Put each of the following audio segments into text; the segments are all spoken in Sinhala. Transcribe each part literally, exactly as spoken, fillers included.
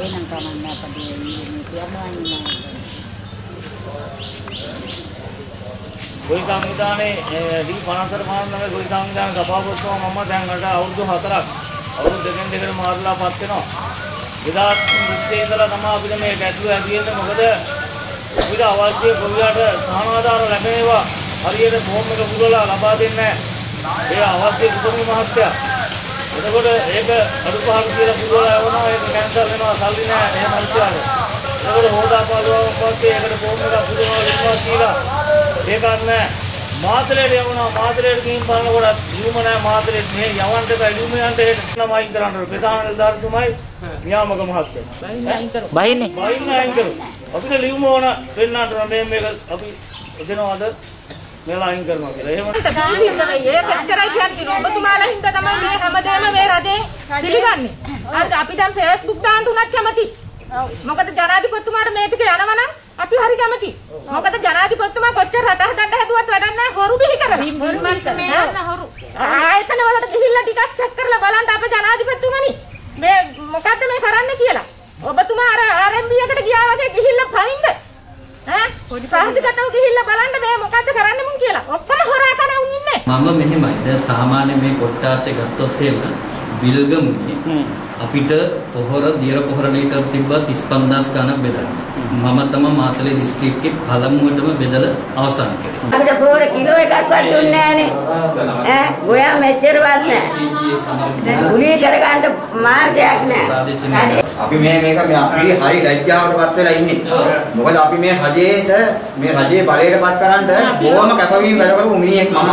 නම් කමන්නේ අපේ මේ කියනවා නේ. ගොවි සංවිධානයේ දී පනස්තර මානනගේ ගොවි සංවිධාන සභාපතිතුමා මම දැන් අට අවුරුදු හතරක් අවුරුදු දෙකෙන් දෙකට මාර්ලා පත් වෙනවා. එදා ඉස්සේ ඉඳලා තමයි අපිට මේ ගැටලුව ඇතිවෙන්නේ. මොකද අපිට අවශ්‍ය ගොවියාට සහනාධාර ලැබෙනවා හරියට ෆෝම් එක පුරලා ලබා දෙන්නේ නැහැ. ඒ අවශ්‍ය කුතුහල මහත්තයා. එතකොට ඒක අඩුපාඩු කියලා පුරලා යවනවා ඒක කැන්සල් වෙනවා සල්ලි නැහැ එහෙම හිතුවාද. එතකොට හොදාපාලුවක් පස්සේ ඒකට ෆෝම් එකක් පුරනවා ඉන්නවා කියලා ඒකත් නැහැ. මාතලේට යවනවා මාතලේට ගිහින් බලනකොට ලියුම නැහැ මාතලේට මේ යවන්න බෑ ලියුම යන්න හෙට නම අයින් කරන්න ප්‍රධාන නිලධාරිතුමයි නියාමක මහත්තයා. බහින්නේ බහින්න අයින් කරනවා. අපිට ලියුම ඕන වෙන්නට මේ මේක අපි දෙනවද මෙලා අයින් කරනවා කියලා. එහෙම ඒක එච්චරයි කියන්නේ. ඔබතුමාලා හින්දා තමයි මේ හැමදේම මේ රජේ පිළිගන්නේ. අර අපි දැන් Facebook දාන්න උනත් කැමති. මොකද ජනාධිපතිතුමාට මේ ටික යනවා නම් අපි හරි කැමති. මොකද ජනාධිපතිතුමා කොච්චර රට හදන්න හැදුවත් වැඩක් නැහැ හොරු බිහි කරලා. හොරු. ආයතන වලට ගිහිල්ලා ටිකක් චෙක් කරලා බලන්න අපේ ජනාධිපතිතුමනි. මේ මොකද්ද මේ කරන්න කියලා. ඔබතුමා අර ආර් එම් බී එකට ගියා වගේ ගිහිල්ලා පනින්න. ඈ පොඩි පහසුකම් ගිහිල්ලා බලන්න මේ මොකද්ද කරන්න මුන් කියලා. ඔක්කොම හොරා කන උන් ඉන්නේ. මම මෙහෙමයි. දැන් සාමාන්‍ය මේ කොට්ටාසේ ගත්තොත් එහෙම විල්ගමුනේ අපිට පොහොර දියර පොහොර ලීටර් තිබ්බා තිස් පන්දාස් ගණන් බෙදන්න. මම තමයි මාතලේ දිස්ත්‍රික්කේ පළමුවටම බෙදලා අවසන් කරේ. අපිට පොහොර කිලෝ එකක්වත් දුන්නේ නැහනේ. ඈ ගෝයා මෙච්චරවත් නැහැ. ගුලී කරගන්න මාර්ගයක් නැහැ. අපි මේ මේක මේ අපි හරි ලැජ්ජාවටපත් වෙලා ඉන්නේ. මොකද අපි මේ රජයේට මේ රජයේ බලයටපත් කරන්න බොහොම කැපවීම වැඩ කරපු මිනිහෙක් මම.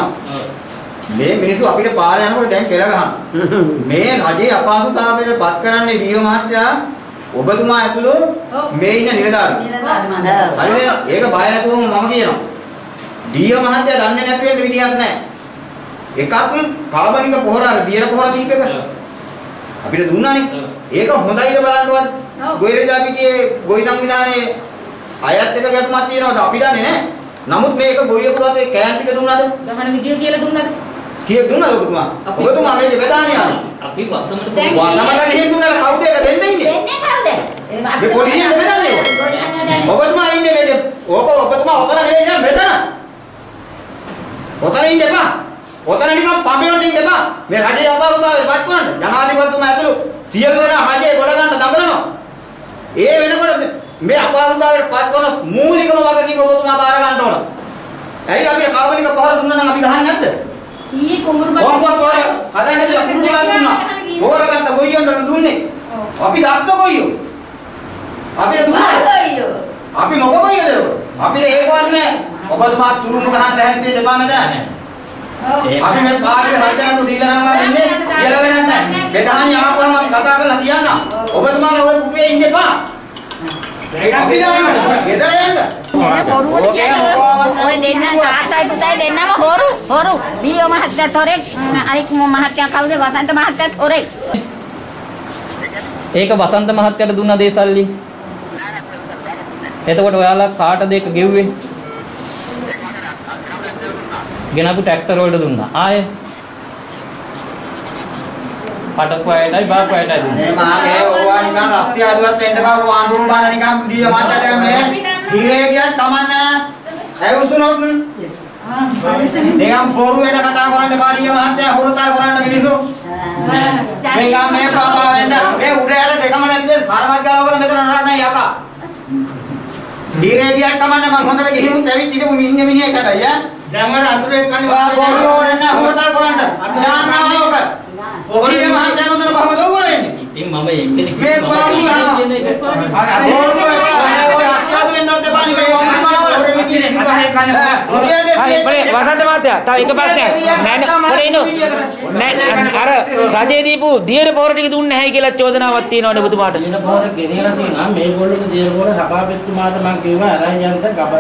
මේ මිනිස්සු අපිට පාර යනකොට දැන් කෙල ගහන. මේ රජයේ අපහසුතාවයට පත් කරන්නේ වියෝ මහත්තයා ඔබතුමා ඇතුළු මේ ඉන්න නිලධාරීන්. හරිද? ඒක බය නැතුවම මම කියනවා. වියෝ මහත්තයා දන්නේ නැති වෙන්න විදියක් නැහැ. එකක් කාබනික පොහොර අර දියර පොහොර දීප එක. අපිට දුන්නානේ. ඒක හොඳයිද බලන්නවත් ගොයිරජා පිටියේ ගොවි සංවිධානයේ අයත් එක ගැටුමක් තියෙනවද අපි දන්නේ නැහැ. නමුත් මේක ගොවියෙකුට ඒ කෑන් ටික දුන්නාද? ගහන විදිය කියලා දුන්නාද? කීයක් දුන්නාද ඔබතුමා? ඔබතුමා මේක බෙදාන්නේ ආනේ. අපි වසමට වසමට ගිහින් දුන්නා කවුද ඒක දෙන්නේ ඉන්නේ? දෙන්නේ කවුද? මේ පොලිසියෙන් බෙදන්නේ. ඔබතුමා ඉන්නේ මේ ඕක ඔබතුමා ඔතන නෙවෙයි නේද මෙතන. ඔතන ඉන්න එපා. ඔතන නිකන් පඹයොන් ඉන්න එපා. මේ රජයේ අපහසුතාවයට පත් කරන්න. ජනාධිපතිතුමා ඇතුළු සියලු දෙනා රජයේ ගොඩ ගන්න දඟලනවා. ඒ වෙනකොට මේ අපහසුතාවයට පත් කරන මූලිකම වගකීම ඔබතුමා බාර ගන්න ඕන. ඇයි අපි කාබනික පොහොර දුන්නා නම් අපි ගහන්නේ නැද්ද? ඊයේ කොමුරු බල කොම්පොත් පොහොර හදන්න ඉස්සෙල්ලා කුඩු ටිකක් දුන්නා. පොහොර ගත්ත ගොයියන්ට දුන්නේ. අපි දත්ත ගොයියෝ. අපි දුන්නා. අපි මොකද ගොයියද? අපිට ඒකවත් නෑ. ඔබතුමා තුරුණු ගහන්න ලැහැත් වෙන්න එපා මෙතන. අපි මේ පාර්ලිමේ රජනතු දීලා නම් ඉන්නේ කියලා වෙනත් නැහැ. බෙදානි ආපුවම අපි කතා කරලා තියන්න. ඔබතුමාලා ওই කුපේ ඉන්න එපා. අපි යන්න. ගෙදර යන්න. ඔය දෙන්න තාත්තයි පුතයි දෙන්නම හොරු හොරු. වියෝ මහත්තයා තොරෙක් අනික මහත්තයා කවුද වසන්ත මහත්තයා තොරෙක්. ඒක වසන්ත මහත්තයාට දුන්න දේ සල්ලි. එතකොට ඔයාලා කාටද ඒක ගෙව්වේ? ගෙනපු ට්‍රැක්ටර් වලට දුන්නා. ආයේ පටක් වයටයි බාක් වයටයි දුන්නා. මේ මාගේ ඕවා නිකන් රත්ති ආදුවත් එන්න බා වඳුරු බාන නිකන් දිය මාත්‍යා දැන් මේ හිරේ ගියත් තමන්න හැවුසුනොත් නිකන් බොරු වෙන කතා කරන්න බා දිය මාත්‍යා හොරතල් කරන්න මිනිස්සු. මේක මේ පාපා වෙන්න මේ උඩ යට දෙකම නැද්ද කරමත් ගාවගෙන මෙතන නරක් නැහැ යකා. හිරේ ගියත් තමන්න මම හොඳට ගිහිමුත් ඇවිත් ඉඳපු මිනිහ මිනිහෙක් හැබැයි ඈ දැන් වල අඳුරේ කන්නේ බා බොරු වෙන්න හොරතල් කරන්න. දාන්නවා ඔක. ඔහේ මහත්තයා නෝතන කොහමද ඕවරන්නේ? ඉතින් මම එක්කෙනෙක් මේ පාරු යනවා. බොරු එපා. ඔය අත්යාදු වෙන්නත් එපා නිකන් වඳුරු බලවල. වසන්ත මහත්තයා තව එක ප්‍රශ්නයක්. නෑ නෑ අර රජේ දීපු දියර පොහොර ටික දුන්නේ නැහැ කියලා චෝදනාවක් තියෙනවනේ ඔබතුමාට. දියර පොහොර ගෙනියලා තියෙනවා. මේගොල්ලෝ දියර පොහොර සභාපතිතුමාට මම කිව්වා අරන් යන්න ගබර.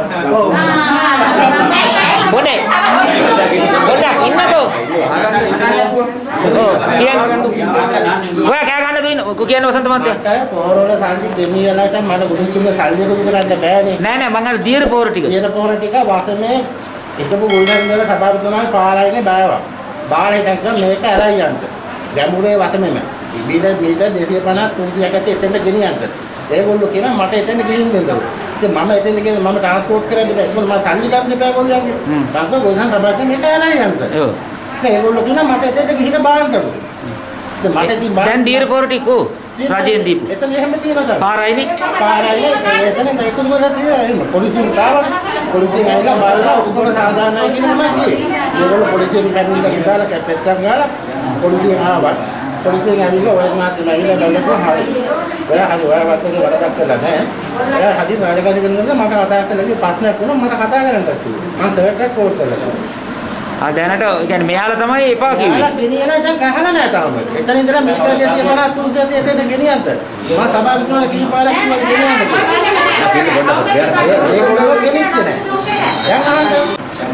මොනේ? පොඩ්ඩක් ඉන්නකෝ. ඔව් කියන්න. ඔයා කෑ ගන්න දුන්න. ඔක කියන්න වසන්ත මහත්තයා. අය පොහොර වල සල්ලි ගෙනියලාට මට ගුරු කිව්ව සල්ලි දෙක කරන්න බෑනේ. නෑ නෑ මං අර දියර පොහොර ටික. දියර පොහොර ටික වාසනේ එකපු ගොල්ලන්වල සභාපතිතුමායි පාරයිනේ බෑවා. බාරේ දැක්කම මේක අරන් යන්න. ගැඹුරේ වතමෙම. මීටර් මීටර් දෙසිය පනහක් තුන්සියයක් ඇති එතෙන්ට ගෙනියන්න. ඒගොල්ලෝ කියනවා මට එතෙන්ට ගෙනින්න දෙන්න. ඉතින් මම එතෙන්ට කියන මම ට්‍රාන්ස්පෝර්ට් කරන්න බෑ. ඒගොල්ලෝ මම සංලි ගන්න දෙපා කොල්ලන්ගේ. මම කිව්වා ගොයන් සභාවෙන් මේක යනවා යන්න. ඔව්. ඒගොල්ලෝ කියනවා මට එතෙන්ට ගිහින් බාන්න කියලා. ඉතින් මට ඉතින් දැන් දියර පොරටි කෝ රජයෙන් දීපු. එතන එහෙම තියෙනවා. පාරයිනේ. පාරයි එතන ඒකම ගොඩක් තියෙනවා. පොලිසියෙන් තාවන පොලිසියෙන් ඇවිල්ලා බලලා උගම සාධාරණයි කියලා මම කිව්වේ. ඒගොල්ලෝ පොලිසියෙන් පැමිණිලා ඉඳලා කැප්ටන් ගාලා පොලිසියෙන් ආවා. පොලිසියෙන් ඇවිල්ලා ඔය මාත්‍රම ඇවිල්ලා ගල්ලකෝ හරි. ඔයා හරි ඔයා වත්තේ වැඩක් කළා නෑ. ඔයා හරි රාජකාරී වෙනකොට මට කතා කරලා ප්‍රශ්නයක් වුණා මට කතා කරන්න කිව්වා. මම තර්ඩ් එක කෝල් කළා. ආ දැනට කියන්නේ මෙයාලා තමයි එපා කිව්වේ. මෙයාලා ගෙනියලා දැන් ගහලා නෑ තාම. එතන ඉඳලා මීටර් දෙසිය පනහක් තුන්සියයක් එතන ගෙනියන්න. මම සභාව විකුණන කී පාරක් කිව්වද ගෙනියන්න කියලා. ඒගොල්ලෝ ගෙනිච්චේ නෑ. දැන් අහන්න.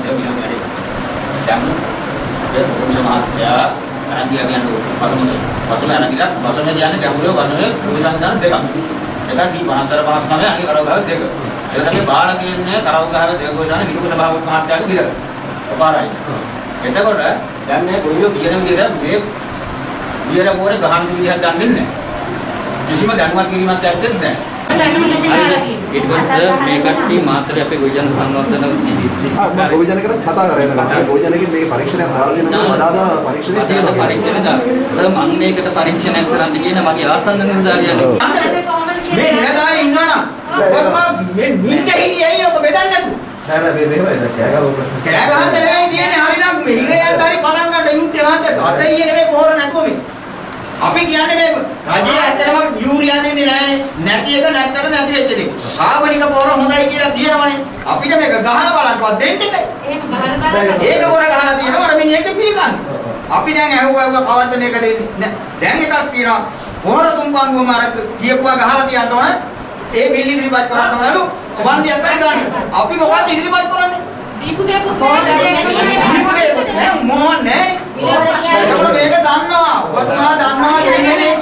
දැන් සමාජයා අරන්දියා කියන්නේ පසම පසම අරන්දිලා පසම කියන්නේ ගැඹුරු පසමේ කුසංසන දෙකක්. එකක් දී පනස්තර පනස් නවය අනික කරව ගාව දෙක. ඒ තමයි බාහන කියන්නේ කරව ගාව දෙක ගොඩන කිලුක සභාවක් මහත්යාගේ ගිර. පාරයි. එතකොට දැන් මේ ගොයියෝ කියන විදිහට මේ විදියට පොරේ ගහන විදිහක් දන්නේ නැහැ. කිසිම දැනුවත් කිරීමක් ඇත්තේ නැහැ. ඊට පස්සේ මේ කට්ටිය මාත්‍රි අපේ ගොවිජන සංවර්ධන දිස්ත්‍රික්කයේ ගොවිජනකට කතා කරගෙන ගන්න. ගොවිජනකේ මේ පරීක්ෂණයක් හොයලා දෙනවා වඩාද පරීක්ෂණයක් තියෙනවා. පරීක්ෂණය සර් මම මේකට පරීක්ෂණයක් කරන්න කියන මගේ ආසන්න නිලධාරියන්. මේ නිලධාරිය ඉන්නවනම් ඔබ මේ නිල්ගේ හිටියයි ඔබ බෙදන්නේ නැතු. නෑ නෑ මේ මෙහෙමයි කෑ ගහලා ප්‍රශ්න. කෑ ගහන්න නෙවෙයි කියන්නේ හරිනම් මේ ඉරයන්ට හරි පටන් ගන්න යුද්ධය වාන්ට අත ඊයේ නෙවෙයි පොහොර නැතුව මේ. අපි කියන්නේ මේ රජය ඇත්තටම යූරියා දෙන්නේ නෑනේ. නැති එක නැත්තට නැති වෙච්ච දෙයක්. කාබනික පොහොර හොඳයි කියලා තියෙනවනේ. අපිට මේක ගහලා බලන්නවත් දෙන්න බෑ. එහෙම ගහලා බලන්න. ඒක ගොඩ ගහලා තියෙනවා අර මිනිහෙක් පිළිගන්න. අපි දැන් ඇහුවා කවද්ද මේක දෙන්නේ. දැන් එකක් තියෙනවා පොහොර තුන් පංගුවම අර කියපුවා ගහලා තියන්න ඕන. ඒ බිල් ඉදිරිපත් කරන්න ඕනලු. වන්දියක් කරි ගන්න. අපි මොකක්ද ඉදිරිපත් කරන්නේ? දීපු දෙයක් කොහොමද දීපු දෙයක් නෑ මොනවද නෑ. ඒකට මේක දන්නවා. ඔබතුමා දන්නවා දෙන්නේ.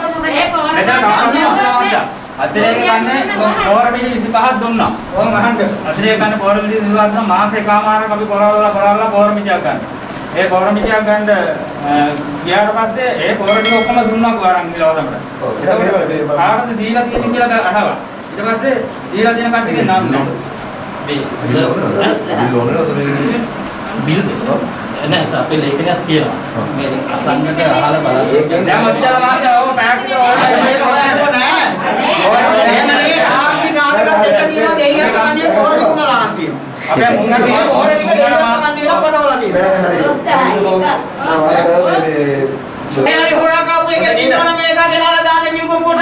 අතරේ ගන්න පොර මිලි විසිපහක් දුන්නා. ඕම් අහන්න. අතරේ ගන්න පොර මිලි විසිපහක් දුන්නා මාස එකමාරක් අපි පොරවලා පොරවලා පොර මිටියක් ගන්න. ඒ පොර මිටියක් ගන්න ගියාට පස්සේ ඒ පොර ටික ඔක්කොම දුන්නා අරන් ගිලව තමයි. ඒක කාටද දීලා තියෙන්නේ කියලා අහනවා. ඊට පස්සේ දීලා තියෙන කට්ටියගේ නම් නෑ. මේ බිල් නෑ සර් අපේ ලේඛනයක් තියෙනවා. මේ අසංගත අහලා බලන්න. දැන් මත්තල මාත්‍ය ඔය පැක් කරලා මේක හොයන්න නෑ. ඔය එහෙමනේ ආර්ථික ආගමත් එක්ක තියෙනවා දෙයියන්ට කන්නේ පොර විකුණලා නම් තියෙනවා. අපේ මුංගන මේ පොර ටික දෙයියන්ට කන්නේ ලපටවලා තියෙනවා. මේ හරි හොරා කාපු එක දිනවනම් මේක ගෙනලා දාන්නේ මිල්ගොම් කොට.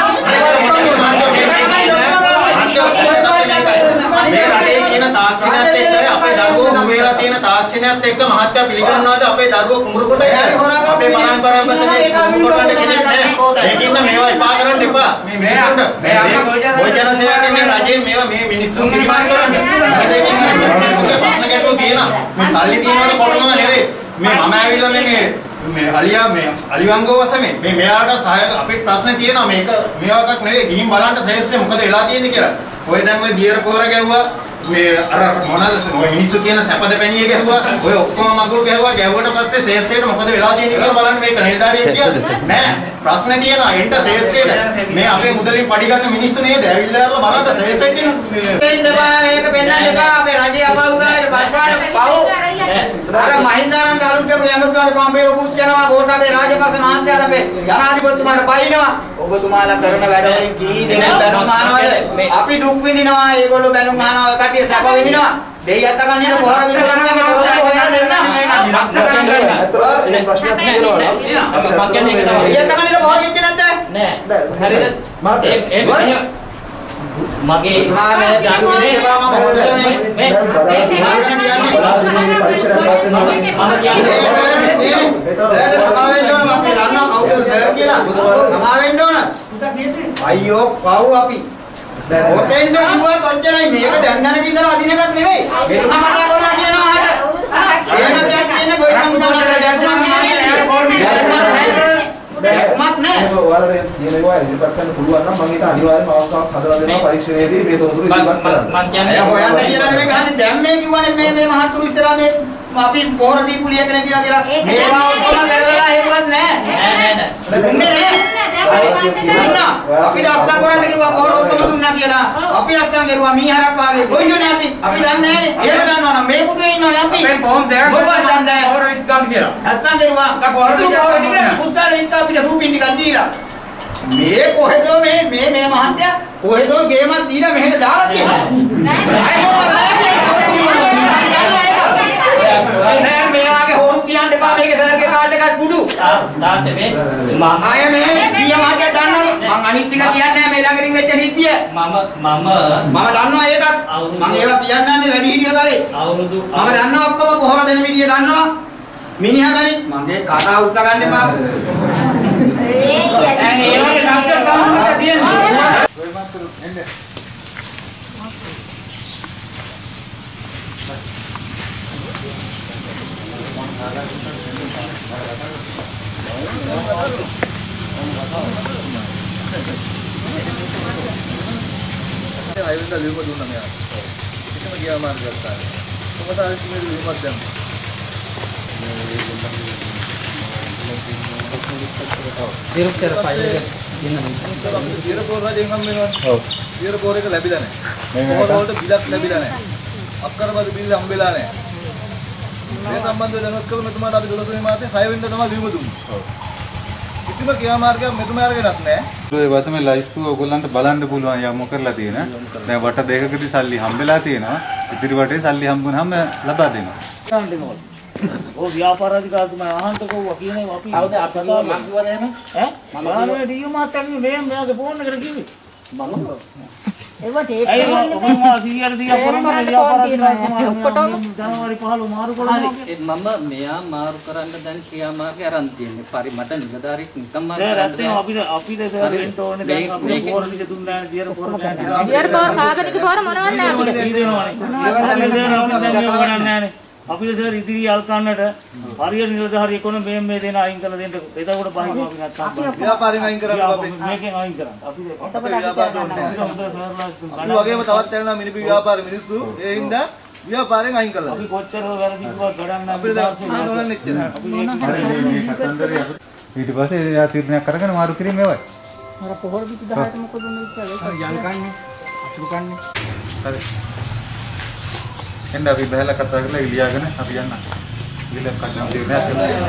මේ රටේ තියෙන තාක්ෂණයත් එක්ක අපේ දරුවෝ මුවේලා තියෙන තාක්ෂණයත් එක්ක මහත්ය පිළිගන්නවාද අපේ දරුවෝ කුඹුරු කොට අපේ පරම්පරාව පස්සේ කුඹුරු කොට කෙනෙක් නැහැ. ඒකින්ද මේවා එපා කරන්න එපා. මේ මිනිස්සුන්ට මේ ජන සේවකයන් රජයෙන් මේවා මේ මිනිස්සුන් කිරිමත් කරන්න. මොකද ඒකෙන් අර මිනිස්සුන්ගේ ප්‍රශ්න ගැටලු තියෙනවා. මේ සල්ලි තියෙනවට කොටනවා නෙවෙයි. මේ මම ඇවිල්ලා මේ මේ අලියා මේ අලිවංගෝ වසමේ මේ මෙයාට සහාය අපිට ප්‍රශ්න තියෙනවා මේක මේවාක් නෙවෙයි ගිහින් බලන්න ශ්‍රේෂ්ඨ මොකද වෙලා තියෙන්නේ කියලා. ඔය දැන් ඔය දියර පොර ගැහුවා මේ අර මොනවාද ඔය මිනිස්සු කියන සැපද පැණිය ගැහුවා ඔය ඔක්කොම මගුල් ගැහුවා ගැහුවට පස්සේ ශ්‍රේෂ්ඨයට මොකද වෙලා තියෙන්නේ කියලා බලන්න මේක නිලධාරියෙක් කියන්නේ නෑ ප්‍රශ්න තියෙනවා එන්ට ශ්‍රේෂ්ඨයට මේ අපේ මුදලින් පඩි ගන්න මිනිස්සු නේද ඇවිල්ලා බලන්න ශ්‍රේෂ්ඨය තියෙනවා එන්න බෑ මේක පෙන්නන්න එපා අපේ රජයේ අපහසුතාවයට පත්කාරට පව් අර මහින්දානන්ද අලුත්ගම යමතුමාට පම්බේ ඔබුස් යනවා ගෝඨාභය රාජපක්ෂ මහත්තයාට අපේ ජනාධිපතිතුමාට බයිනවා ඔබතුමාලා කරන වැඩ වලින් කී දෙනෙක් බැනුම් අහනවද අපි දුක් විඳිනවා ඒගොල්ලෝ බැනුම් අහනවා කට්ටිය සැප විඳිනවා දෙයියත් ගන්නේ පොහොර විකුණන්නේ තොරතුරු හොයලා දෙන්න ඒ ප්‍රශ්නයක් තියෙනවා මම කියන්නේ ඒක තමයි දෙයියත් ගන්නේ පොහොර විකුණන්නේ නැද්ද නෑ හරිද ඒ මගේ මාමේ ගන්නේ ඒවා මම හොදලා මේ මේ පරීක්ෂණයක් කරනවා මම කියන්නේ ඒක තමයි වෙන්න ඕන අපි දන්නවා කවුද දර් කියලා තමයි වෙන්න ඕන අයියෝ පව් අපි ඔතෙන්ද කිව්වත් ඔච්චරයි මේක දැන් දැනට ඉඳලා අදින එකක් නෙවෙයි මෙතුමා කතා කරලා කියනවා ආට එහෙම දෙයක් කියන්නේ ගොයි සමුදාන අතර ගැටුමක් කියන්නේ ගැටුමක් නෑ ඒක ඔයාලට කියනවා ඉතිපත් කරන්න පුළුවන් නම් මම ඒක අනිවාර්යයෙන්ම අවස්ථාවක් හදලා දෙනවා පරීක්ෂණයේදී මේ තොරතුරු ඉදිරිපත් කරන්න මම කියන්නේ අය හොයන්න කියලා නෙමෙයි ගහන්නේ දැන් මේ කිව්වනේ මේ මේ මහත්තුරු ඉස්සරහා මේ අපි පොහොර දීපු ලියකනේ කියලා කියලා මේවා ඔක්කොම කරලා හෙව්වත් නෑ නෑ නෑ නෑ දුන්නේ නෑ දුන්නා. අපිට අත්තම් කරන්න කිව්වා පොහොර ඔක්කොම දුන්නා කියලා. අපි අත්තම් කරුවා මීහරක් වාගේ. කොයිදෝනේ අපි? අපි දන්නේ නැහැනේ. එහෙම දන්නවා නම් මේ පුටුවේ ඉන්නවනේ අපි. අපෙන් කොහොම දෙයක් මොකක්ද දන්නේ? පොහොර විස් ගන්න කියලා. අත්තම් කරුවා. පොහොර ටික පුස්තාලේ ඉන්න අපිට රූපින් ටිකක් දීලා. මේ කොහෙදෝ මේ මේ මේ මහත්තයා කොහෙදෝ ගේමක් දීලා මෙහෙට දාලා තියෙනවා. අය මොනවද නෑ මේ වාගේ හොරු කියන්න එපා මේකේ සර්ගේ කාඩ් එකක් කුඩු. තාත්තේ මේ මම අය මේ පිය මාත්‍ය දන්නවද? මං අනිත් ටික කියන්නේ නෑ මේ ළඟින් වෙච්ච නිද්දිය. මම මම මම දන්නවා ඒකත්. මං ඒවා කියන්නේ නෑ මේ වැඩි හිටිය කාලේ. අවුරුදු මම දන්නවා ඔක්කොම පොහොර දෙන විදිය දන්නවා. මිනිහා බැරි මගේ කතා උත්ත ගන්න එපා. ඒ වගේ ඩාක්ටර් තමයි තියෙන්නේ. ඔය මන්තුරු එන්න. අයිවින්ද ලියුම දුන්නා මෙයා. කිසිම ගියා මාර්ගයක් නැහැ. කොහොමද ආයෙත් මේ ලියුමක් දැම්මේ? විරුක්තර ෆයිල් එක දෙන්න. ඊර පොර රජෙන් හම් වෙනවා. ඔව්. ඊර පොර එක ලැබිලා නැහැ. පොර වලට බිලක් ලැබිලා නැහැ. අක්කරබද බිල් හම්බෙලා නැහැ. මේ සම්බන්ධව දැනුවත් කළ මෙතුමාට අපි දොළොස් වෙනි මාසේ හය වෙනිදා තමයි ලියුම දුන්නේ. ඔව්. කිසිම ක්‍රියා මාර්ගයක් මෙතුමාරගෙනත් නැහැ. ඒ වසමේ ලයිස්තු ඔයගොල්ලන්ට බලන්න පුළුවන් යමු කරලා තියෙන. දැන් වට දෙකකදී සල්ලි හම්බෙලා තියෙනවා. ඉතිරි වටේ සල්ලි හම්බුනහම ලබා දෙනවා. ඔය ව්‍යාපාරාධිකාරිතුමා අහන්ත කවුවා කියන්නේ අපි කවුද අපි මම කිව්වද එහෙම? ඈ මම ආවේ ඩීයෝ මාත්‍යාගේ මේ මෙයාගේ ෆෝන් එකට කිව්වේ මම ඒවට ඒක අය මම සීයර සීයා පොරම ව්‍යාපාරාධිකාරිතුමා ජනවාරි පහළොව මාරු කළා මම මෙයා මාරු කරන්න දැන් ක්‍රියාමාර්ගය අරන් තියෙන්නේ. පරිමට නිලධාරියෙක් නිකම් මාරු දැන් කරන්න රැත්තේ අපිට අපිට සර් වෙන්න ඕනේ දැන් අපිට පොර ටික දුන්නා නේ දියර පොර දැන් දියර පොර කාගනික පොර මොනවද නැහැ අපිට අපිට සර් ඉදිරි යල් කන්නට හරියට නිලධාරියෙක් කොන මේ මේ දෙන අයින් කරලා දෙන්න එතකොට බහිනවා අපි නැත්තම් ව්‍යාපාරයෙන් අයින් කරන්න බෑ. මේකෙන් අයින් කරන්න අපි අපේ ව්‍යාපාරය ඕනේ. අපි වගේම තවත් යනවා මිනිපි ව්‍යාපාර මිනිස්සු ඒ හින්දා ව්‍යාපාරයෙන් අයින් කළා. අපි කොච්චර වැරදි කිව්වත් ගඩන් නම් අපිට දැන් ඕනන්නේ නැත්තේ. ඊට පස්සේ එයා තීරණයක් කරගෙන මාරු කිරීම ඒවයි. අර පොහොර පිටි දහයට මොකද උනේ කියලා ඒක යන් කන්නේ අතුරු කන්නේ. හරි. එන්න අපි බහලා කතා කරලා ඉලියාගෙන අපි යන්න. ඉලියක් කඩන තීරණයක්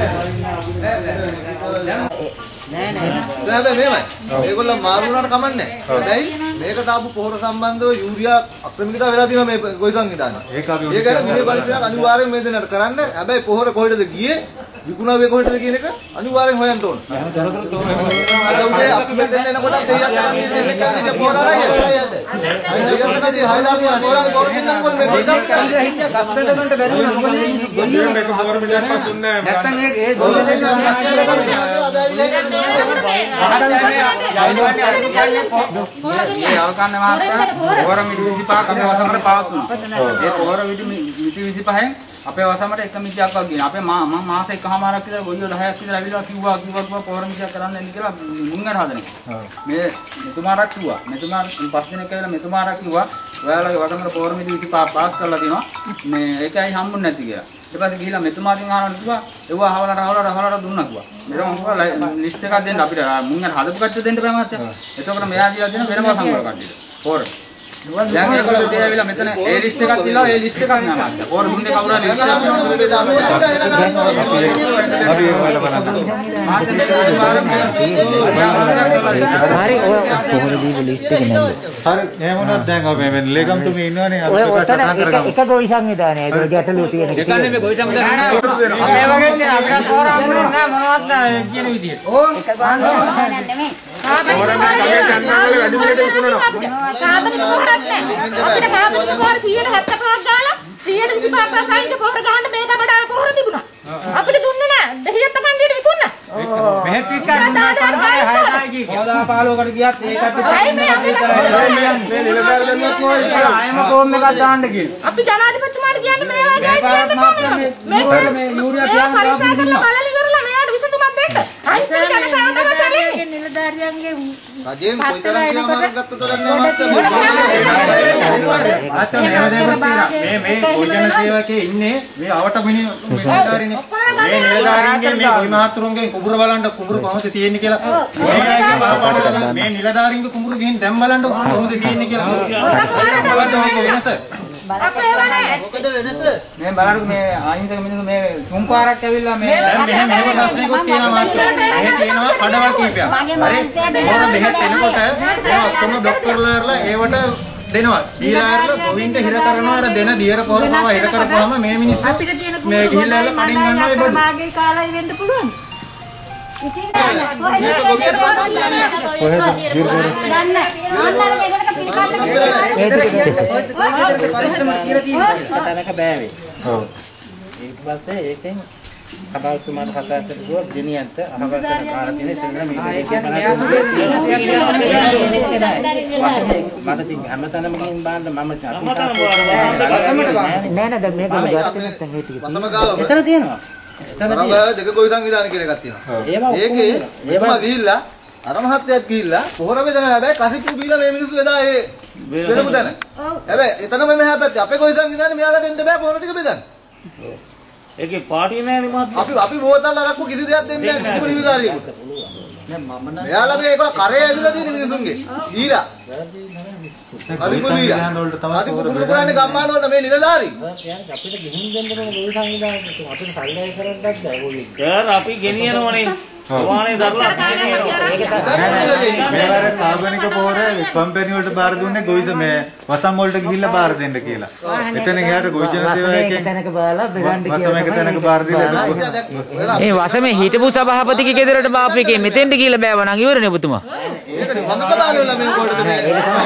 නෑ නෑ. දැන් මේමයි. මේගොල්ලෝ මාරු වුණාට කමන්නේ නෑ. හැබැයි මේකට ආපු පොහොර සම්බන්ධව යූරියා අක්‍රමිකතාව වෙලා තියෙනවා මේ ගොවිසන් ඉදානේ. ඒක අපි ඒක විනය පරීක්ෂණයක් අනිවාර්යයෙන් මේ දෙන්නට කරන්න. හැබැයි පොහොර කොහෙටද ගියේ? විකුණාවේ කොහෙටද කියන එක අනිවාර්යෙන් හොයන්න ඕන. අද උදේ අපි මෙතෙන් එනකොට දෙයියක් ගන්න දෙන්නේ කන්නේ පොහොර අරයි. දෙයියක් ගන්නේ හයදාස් අනිවාර්යෙන් පොහොර දෙන්නම් කොල් මේ ගොඩක් හිටියා කස්ටමර්ලන්ට බැරි වුණා. මොකද මේ මේක පොහොර මිලක් පස් දුන්නේ නැහැ. නැත්තම් ඒ ඒ ගොල්ලෝ දෙන්න යවකන්න මහත්තයා පොහොර මිටි විසිපහක් අපේ වසමට පාස් වුණා. ඒ පොහොර මිටි විසිපහෙන් අපේ වසමට එක මිටියක් වගේ අපේ මම මාස එකමාරක් විතර ගොයියෝ දහයක් විතර ඇවිල්ලා කිව්වා කිව්වා කිව්වා පොහොර මිටියක් කරන්න එන්න කියලා මුංගර හදන එක. මේ මෙතුමාරක් කිව්වා. මෙතුමාර පස් දිනක් ඇවිල්ලා මෙතුමාරක් කිව්වා ඔයාලගේ වසමට පොහොර මිටි විසිපහ පාස් කරලා දිනවා. මේ ඒකයි හම්බුනේ නැති කියලා. ඊට පස්සේ ගිහිල්ලා මෙතුමාගෙන් අහනවා කිව්වා ඒවා අහවලට අහවලට අහවලට දුන්නා කිව්වා. මෙතන මම කිව්වා ලිස්ට් එකක් දෙන්න අපිට මුංගර හදපු කට්ටිය දෙන්න බෑ මහත්තයා. එතකොට මෙයා දීලා දෙන වෙනම සංගර කට්ටියට. පොහොර දැන් ඒගොල්ලෝ උදේ ඇවිල්ලා මෙතන ඒ ලිස්ට් එකක් දීලා ඒ ලිස්ට් එකක් නෑ මහත්තයා. පොහොර දුන්නේ කවුරු හරි ලිස්ට් එකක් අපි ඒක වල බලන්න. හරි ඔය පොහොර දීපු ලිස්ට් එක නේද? හරි එහෙම වුණත් දැන් අපි මේ ලේකම්තුමී ඉන්නවනේ අපි ඔය ඒක ඔතන සටහන් කරගමු. එක ගොවි සංවිධානය. ඒක ගැටලුව තියෙන එක. ඒකනේ මේ ගොවිතැන් මේ වගේ ඉන්නේ අපිට පොහොර හම්බුනේ නැහැ මොනවත් නැහැ කියන විදියට. ඕ එක ගන්න නෙමෙයි. කාබනික පොහොරක් නැහැ. අපිට කාබනික පොහොර සියයට හැත්තෑ පහක් දාලා සියයට විසිපහක් රසායනික පොහොර ගහන්න මේක වඩා පොහොර තිබුණා. අපිට දුන්නේ නැහැ. දෙහියත් කන්දියට විකුණා. මෙහෙත් විතර දුන්නා තමයි හයදායි කී. හොදා පහළොවකට ගියත් ඒකට අයි මේ අපිට මේ නිලධාර දෙන්නත් මොකද ආයම කොම් එකක් දාන්න කියලා. අපි ජනාධිපතිතුමාට කියන්නේ මේ වගේ ව්‍යාපාරත් මාත්‍යා මේ මේ මේ යූරියා තියන්න පරිසර කරලා බලලි කරලා මෙයාට විසඳුමක් දෙන්න. අයිත් ජනතාව තමයි තලන්නේ. නිලධාරියන්ගේ රජයෙන් කොයිතරම් ක්‍රියාමාර්ග ගත්තද දන්නේ ආත්ම මේව දෙයක් තියෙනවා. මේ මේ පොජන සේවකයේ ඉන්නේ මේ අවට මිනි මිනිදාරිනේ. මේ නිලධාරීන්ගේ මේ ගොවි මහතුරුන්ගේ කුඹුර බලන්න කුඹුර කොහොමද තියෙන්නේ කියලා. මේකයි බලපාන මේ නිලධාරීන්ගේ කුඹුර ගිහින් දැන් බලන්න කොහොමද තියෙන්නේ කියලා. මොකද්ද මේක වෙනස? මොකද වෙනස? මේ බලන්න මේ ආයින්ද මිනිස්සු මේ තුන් පාරක් ඇවිල්ලා මේ දැන් මෙහෙම මෙහෙම ප්‍රශ්නයක්ත් තියෙනවා මාත්. මේ තියෙනවා කඩවල් කීපයක්. හරි. මොන බෙහෙත් එනකොට ඒ ඔක්කොම ડોක්ටර්ලාලා ඒවට දෙනවා. දීලාරලා ගොවින්ට හිර කරනවා. අර දෙන දියර පොර පව හිර කරපුවාම මේ මිනිස්සු මේ ගිහිල්ලා කඩින් ගන්නවා ඒ බඩු. මාගේ කාලයි වෙන්න පුළුවන්. මේක ගොවියට කොහෙද? තැනක බෑවේ. ඔව්. ඊට පස්සේ ඒකෙන් සබල් තුමාට හතරට ගියා ගෙනියන්ට අහවල් කරන කාලා තියෙන සිංහල මේක. ආ ඒ කියන්නේ මෙයා දුන්නේ තියෙන තියක් කියන්නේ මට තින් හැමතැනම ගිහින් බලන්න මම නෑ නෑ දැන් මේක ගත්තේ නැත්නම් ඒ ටික. වසම ගාව. එතන තියෙනවා. එතන දෙක ගොවි සංවිධානය කියලා එකක් තියෙනවා. ඒකේ ඒකම ගිහිල්ලා අර මහත්තයාත් ගිහිල්ලා පොහොර බෙදනවා. හැබැයි කසිප්පු බීලා මේ මිනිස්සු එදා ඒ බෙදපු තැන. හැබැයි එතනම මෙහා පැත්තේ අපේ ගොවි සංවිධානය මෙයාලට එන්න බෑ පොහොර ටික බෙදන්න. ඒකේ පාටිය නෑනේ මහත්තයා. අපි අපි බෝතල් අරක්කු කිසි දෙයක් දෙන්නේ නැහැ කිසිම නිලධාරියෙකුට. නෑ මම නම් මෙයාලගේ ඒක කරේ ඇවිල්ලා තියෙන මිනිසුන්ගේ. ඊලා. අදිපු බීලා. අදිපු පුරුදු කරන්නේ ගම්මාන වලට මේ නිලධාරි. අපිට ගිහින් දෙන්න ඕන ගොවි සංවිධානයට අපිට සල්ලි කරන්නත් බෑ ගොවි. යාර අපි ගෙනියනවනේ. වානේ දරලා මේ වර සාගනික පොහොර කම්පැනි වලට බාර දුන්නේ ගොවිද මේ වසම් වලට ගිහිල්ලා බාර දෙන්න කියලා. එතන ගියාට ගොවි ජන සේවකයන් තැනක බාලා බෙදන්න කියලා. වසම එක තැනක බාර දීලා ඒ වසමේ හිටපු සභාපතිගේ ගෙදරට බාපු එකේ මෙතෙන්ට ගිහිල්ලා බෑව නම් ඉවරනේ ඔබතුමා. ඒකනේ මඟක බාලවල මේ කොටද මේ.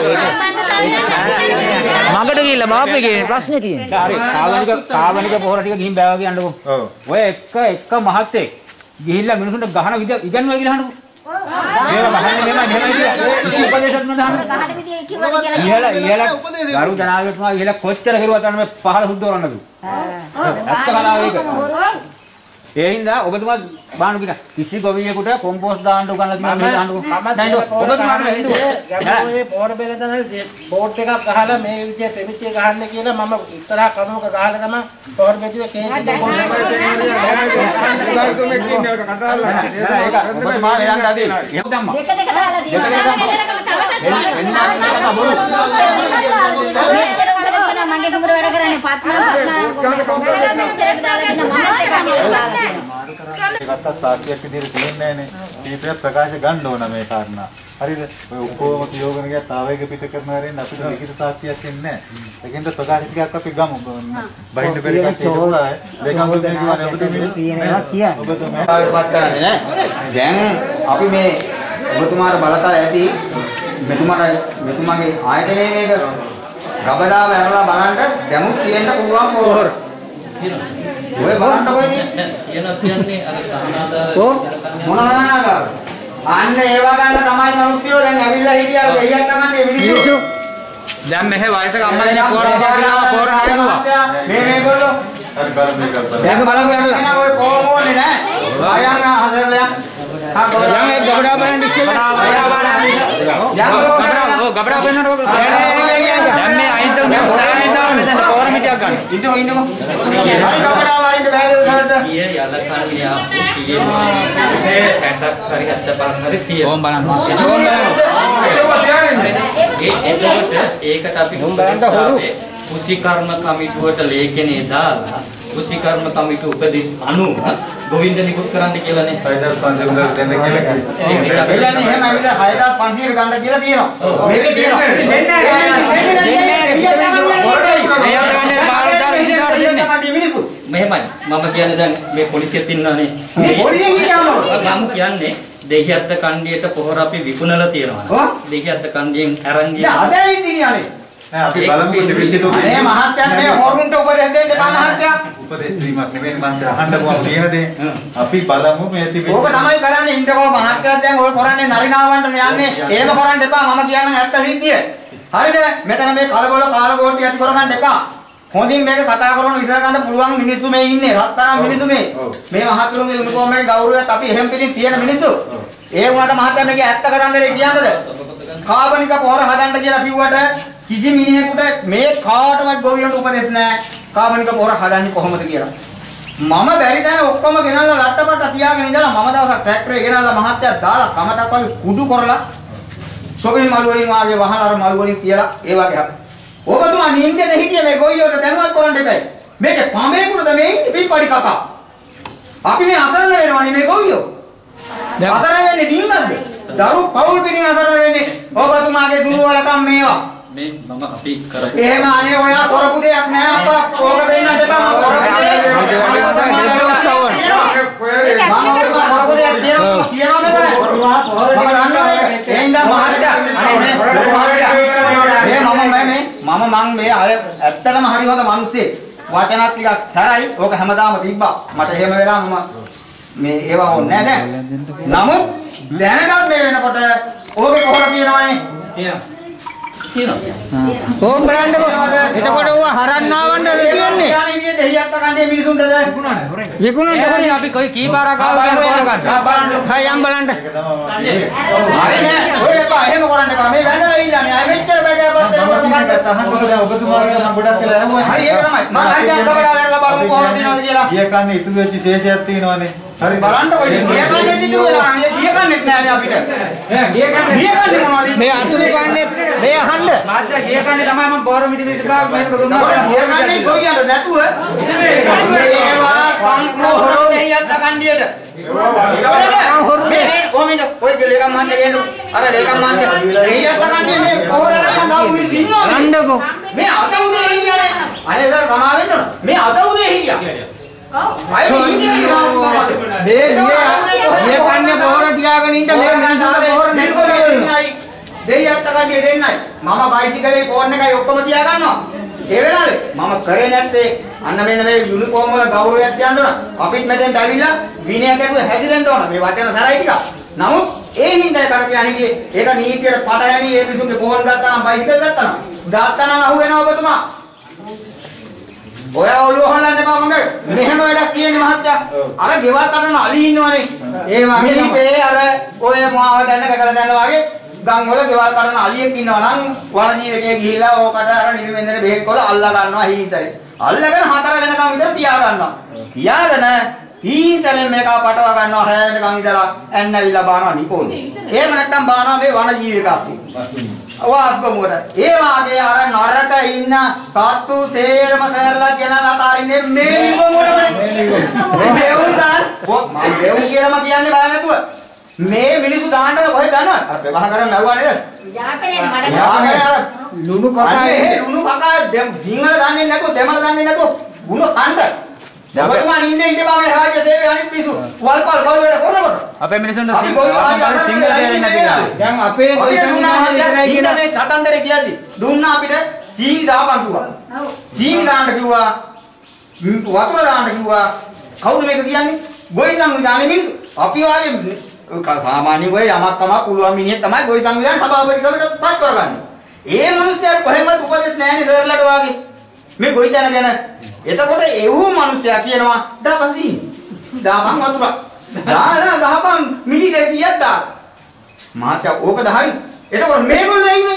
මඟට ගිහිල්ලා බාපු එකේ ප්‍රශ්නේ තියෙන්නේ. හරි කාවනික කාවනික පොහොර ටික ගිහින් බෑවා කියන්නකෝ. ඔව්. ඔය එක එක මහත්තයෙක් ගිහිල්ලා මිනිසුන්ට ගහන විදිය ඉගෙනුවා කියලා අහන්නකෝ. මේවා ගහන්නේ මෙහෙමයි මෙහෙමයි කියලා. කිසි උපදේශයක් නෑ අහන්න. ඉහලා ඉහලා ගරු ජනාධිපතිතුමා ඉහලා කොච්චර කෙරුවත් අන්න මේ පහළ සුද්ධ කරන්නද? ඇත්ත කතාව ඒක. ඒ හින්දා ඔබතුමා බානු කිනා කිසි ගොවියෙකුට කොම්පෝස්ට් දාන්න උගන්ලා තියෙනවා මේ දාන්නකෝ. නෑ ඔබතුමාට වෙන්නේ. මේ පොර බෙලතන බෝට් එකක් ගහලා මේ විදියට පෙමිච්ච ගහන්න කියලා මම ඉස්සරහා කනුවක ගහලා තමයි පොර බෙදුවේ කේන්ති දෙක පොර ඒක ඔබතුමා එයන්ට අදී. එහෙම දැම්මා. දෙක දෙක දාලා දිනවා. මගේ කුඹුර වැඩ කරන්නේ පත්මා ඒකත් සාක්ෂියක් විදිහට තියෙන්නේ නැහනේ. ඊට ප්‍රකාශ ගන්න ඕන මේ කාරණා. හරිද? ඔය ඔක්කොම කියෝගෙන ගියා තාවයක පිට කරන හැරෙන්න අපිට ලිඛිත සාක්ෂියක් එන්නේ නැහැ. ඒකෙන්ද ප්‍රකාශ ටිකක් අපි ගමු. බහින්න බැරි කට්ටියට උනා. දෙකම දෙන්නේ කිව්වනේ ඔබතුමී තියෙනවා කියන්නේ. ඔබතුමී ආයෙත් කරන්නේ නැහැ. දැන් අපි මේ ඔබතුමාට බලතා ඇති මෙතුමාට මෙතුමාගේ ආයතනයේ මේක ගබඩාව ඇරලා බලන්න දැමුත් තියෙන්න පුළුවන් පොහොර. ඔය බලන්න කොයිනේ? කියනවා කියන්නේ අර සහනාදාර මොනවාද? අන්න ඒවා ගන්න තමයි මිනිස්සුયો දැන් ඇවිල්ලා හිටියා දෙයියක් තමන්නේ මිනිස්සු. දැන් මෙහෙ වයසක අම්මා දෙනෙක් පොර කියලා පොර හදනවා. මේ මේගොල්ලෝ හරි බලන්න මේක බලන්න. දැන් බලමු යන්න. එන ඔය කොහොම ඕනේ නෑ. අයන් හදලා යන් ඒ ගබඩාව බලන්න ඉස්සෙල්ලා. ඔව් ගබඩාව බලන්න ඕක. දැන් මේ අයින් තව දැන් සෑහෙන්න මෙතන පොර මිටියක් ගන්න. ඉන්නකෝ ඉන්නකෝ. හරි ගබඩාව වරින්ද බෑද ගන්නට. කියේ යලකන්නේ ආපු කියේ මේ හැටක් හරි හත්ත පහක් හරි තියෙනවා. ඕම් බලන්න. ඒ එතකොට ඒකට අපි කුසිකර්ම කමිටුවට ලේඛනය දාලා කුසිකර්ම කමිටුව උපදෙස් අනුව ගෝවින්ද නිකුත් කරන්න කියලානේ. හයදාස් පන්සිය දෙන්න කියලා කිව්වා. එළන්නේ එහෙම ඇවිල්ලා හයදාස් පන්සිය ගන්න කියලා තියෙනවා. මේකේ තියෙනවා. මෙහෙමයි මම කියන්නේ දැන් මේ පොලිසියත් ඉන්නවනේ. මේ පොලිසියෙන් හිටියාම මම කියන්නේ දෙහිඅත්ත කණ්ඩියට පොහොර අපි විකුණලා තියෙනවා. දෙහිඅත්ත කණ්ඩියෙන් අරන් ගියා. නෑ අද ඉතිනියනේ. නෑ අපි බලමු දෙවිල්ලට මේ මහත්යත් මේ හොරුන්ට උපදෙස් දෙන්න බෑ මහත්යා. උපදෙස් දීමක් නෙමෙයි මම අහන්න කොහොමද කියන දේ. අපි බලමු මේ තිබෙන්නේ. ඕක තමයි කරන්නේ ඉන්නකෝ මහත්යත් දැන් ඔය කරන්නේ නරිනාවන්ට යන්නේ. එහෙම කරන්න එපා මම කියනවා ඇත්ත සිද්ධිය. හරිද? මෙතන මේ කලබල කාලගෝට්ටි ඇති කරගන්න එපා. හොඳින් මේක කතා කරන විතර ගන්න පුළුවන් මිනිස්සු මේ ඉන්නේ. රත්තරන් මිනිස්සු මේ. මේ මහත්තුරුගේ යුනිෆෝම් එකේ ගෞරවයත් අපි එහෙම් පිටින් තියෙන මිනිස්සු. ඒ වුණාට මහත්යා මේක ඇත්ත කතන්දරේ කියන්නද? කාබනික පොහොර හදන්න කියලා කිව්වට කිසි මිනිහෙකුට මේ කාටවත් ගොවියන්ට උපදෙස් නැහැ. කාබනික පොහොර හදන්නේ කොහොමද කියලා. මම බැරි තැන ඔක්කොම ගෙනල්ලා ලට්ටපට්ට තියාගෙන ඉඳලා මම දවසක් ට්‍රැක්ටරේ ගෙනල්ලා මහත්තයා දාලා කමතක් වගේ කුඩු කරලා සොබින් මල් වලින් වාගේ වහන අර මල් වලින් තියලා ඒ වගේ ඔබතුමා නිින්දේ හිටියේ මේ ගොයියට දැනුවත් කරන්න එපා. මේකේ පමේකුණද මේ ඉන්නේ පිප්පඩි කකා. අපි මේ අසරණ වෙනවනේ මේ ගොයියෝ. අසරණ වෙන්නේ නිින්දක්ද? දරු පවුල් පිටින් අසරණ වෙන්නේ ඔබතුමාගේ දුර්වලකම් මේවා. මේ මම අපි කරපු එහෙම අනේ ඔයා කරපු දෙයක් නෑ අප්පා. ඕක දෙන්නට එපා. මම කරපු දෙයක්. මම කරපු දෙයක් කියනවා කියනවා නේද? මම දන්නවා ඒක. ඒ ඉඳන් මහත්තයා අනේ මේ ලොකු මහත්තයා මේ මම මේ මම මං මේ ඇත්තටම හරි හොඳ මිනිස්සෙක්. වචනත් ටිකක් තරයි. ඕක හැමදාම තිබ්බා. මට එහෙම වෙලා මම මේ ඒවා ඕනේ නෑ නෑ. නමුත් දැනටත් මේ වෙනකොට ඕකේ කොහොමද කියනවනේ? කොහොම බලන්නකො එතකොට ඔව හරන්න ආවන්න කියන්නේ යානේ මේ දෙහියත් කන්නේ මිනිසුන්ටද විකුණන්න හරි අපි කොයි කී පාරක් ආවද කියලා බලන්න හයි යම් බලන්න හරි නෑ ඔය එපා එහෙම කරන්න එපා මේ වැඳලා ඉන්නනේ අය මෙච්චර බගෑපත් දෙනකොට මොකක්ද තහනකොට දැන් ඔබතුමාගේ නම් ගොඩක් කියලා ඇහුවා හරි ඒක තමයි මම හරි දැන් කවදා වැරලා බලමු කොහොමද දෙනවද කියලා ගිය කන්නේ ඉතුරු වෙච්ච ශේෂයක් තියෙනවනේ හරි බලන්න කොයි ගිය කන්නේ ඉතුරු වෙලා නේ ගිය කන්නේත් නෑනේ අපිට ගිය කන්නේ ගිය කන්නේ මොනවද මේ අතුරු කන්නේ මේ අහන්න මාත්‍යා ගිය කන්නේ තමයි මම බෝර මිටි මිටි ගාව මේක දුන්නා ගිය කන්නේ ගොයියන්ට නැතුව මේවා සම්පූර්ණ දෙහියත් කණ්ඩියට මේ කොමින්ද ඔය ලේකම් මහන්ත ගේන්න අර ලේකම් මහන්ත දෙහියත් කණ්ඩිය මේ කොහොරලා නාමු ඉන්නවා රණ්ඩකෝ මේ අද උදේ හිටියානේ අනේ සර් සමා වෙන්න ඕන මේ අද උදේ හිටියා ඔව් අය ඉන්නේ මේ මේ මේ කන්නේ පොහොර තියාගෙන ඉන්න මේ මිනිස්සුන්ට පොහොර නෙන්නේ දෙයියත් කණ්ඩිය දෙන්නයි මම බයිසිකලේ ෆෝන් එකයි ඔක්කොම තියා ගන්නවා ඒ වෙලාවේ මම කරේ නැත්තේ අන්න මෙන්න මේ යුනිෆෝම් වල ගෞරවයක් තියන්න ඕන අපිත් මෙතෙන්ට ඇවිල්ලා විනයක් ඇතුව හැදිරෙන්න ඕන මේ වචන සරයි ටික නමුත් ඒ හින්දා කරපියා හිටියේ ඒක නීතියට පටහැනි ඒ මිනිසුන්ගේ ෆෝන් ගත්තා නම් බයිසිකල් ගත්තා නම් දාත්තා නම් අහු වෙනවා ඔබතුමා ඔය ඔළුව හොල්ලන්න එපා මගේ මෙහෙම වැඩක් කියන්නේ මහත්තයා අර ගෙවල් කරන අලි ඉන්නවනේ ඒ වගේ මේ අර ඔය මොනවද දැන්න කකලා දැන්න වගේ ගම් වල ගෙවල් කරන අලියෙක් ඉන්නවා නම් වන ජීවකයේ ගිහිලා ඕකට අර නිර්වෙන්දන බෙහෙත් කොල අල්ලා ගන්නවා හීතරේ අල්ලගෙන හතර වෙනකම් විතර තියා ගන්නවා තියාගෙන හීතරෙන් මේක පටව ගන්නවා රැ වෙනකම් ඉඳලා ඇන්නවිලා බානවා නිකෝනේ එහෙම නැත්නම් බානවා මේ වන ජීවක අපි වාස්ගමුවට ඒ වාගේ අර නරක ඉන්න සත්තු සේරම සරලා ගෙනලා අතාරින්නේ මේ විගමුවටමනේ මේ උන්දාන් මම දෙව් කියලාම කියන්නේ බය නැතුව මේ මිනිස්සු දාන්නද කොහෙද දන්නවද අර ප්‍රවාහ කරන් නැවුවා නේද යාපනේ මඩ යාපනේ අර ලුණු කකා මේ ලුණු කකා සිංහල දන්නේ නැතුව දෙමළ දන්නේ නැතුව ගුණ කණ්ඩ ඔබතුමා නින්නේ ඉන්නේ මම රාජ්‍ය සේවය අනිත් පිසු වල්පල් බලවල කරනකොට අපේ මිනිසුන්ට අපි ගොවි රාජ්‍ය සිංහල තේරෙන්නේ නැති දැන් අපේ ගොවි දුන්නා මේ කතන්දරේ කියද්දි දුන්නා අපිට සීනි දාපන් කිව්වා ඔව් සීනි දාන්න කිව්වා වතුර දාන්න කිව්වා කවුද මේක කියන්නේ ගොවි සංවිධානයේ මිනිස්සු අපි වාගේ සාමාන්‍ය වෙයි යමක් තමයි පුළුවන් මිනිහෙක් තමයි ගොවි සංවිධානය සභාපතිකමට පත් කරගන්නේ. ඒ මිනිස්සුන්ට කොහෙන්වත් උපදෙස් නැහැනේ සර්ලට වාගේ. මේ ගොවි තැන ගැන. එතකොට එව් මිනිස්සයා කියනවා දාපන් සීනි. දාපන් වතුර. දාලා දාපන් මිනි දෙකක් දාලා. මාත්‍යා ඕකද හරි. එතකොට මේගොල්ලෝ එයිනේ.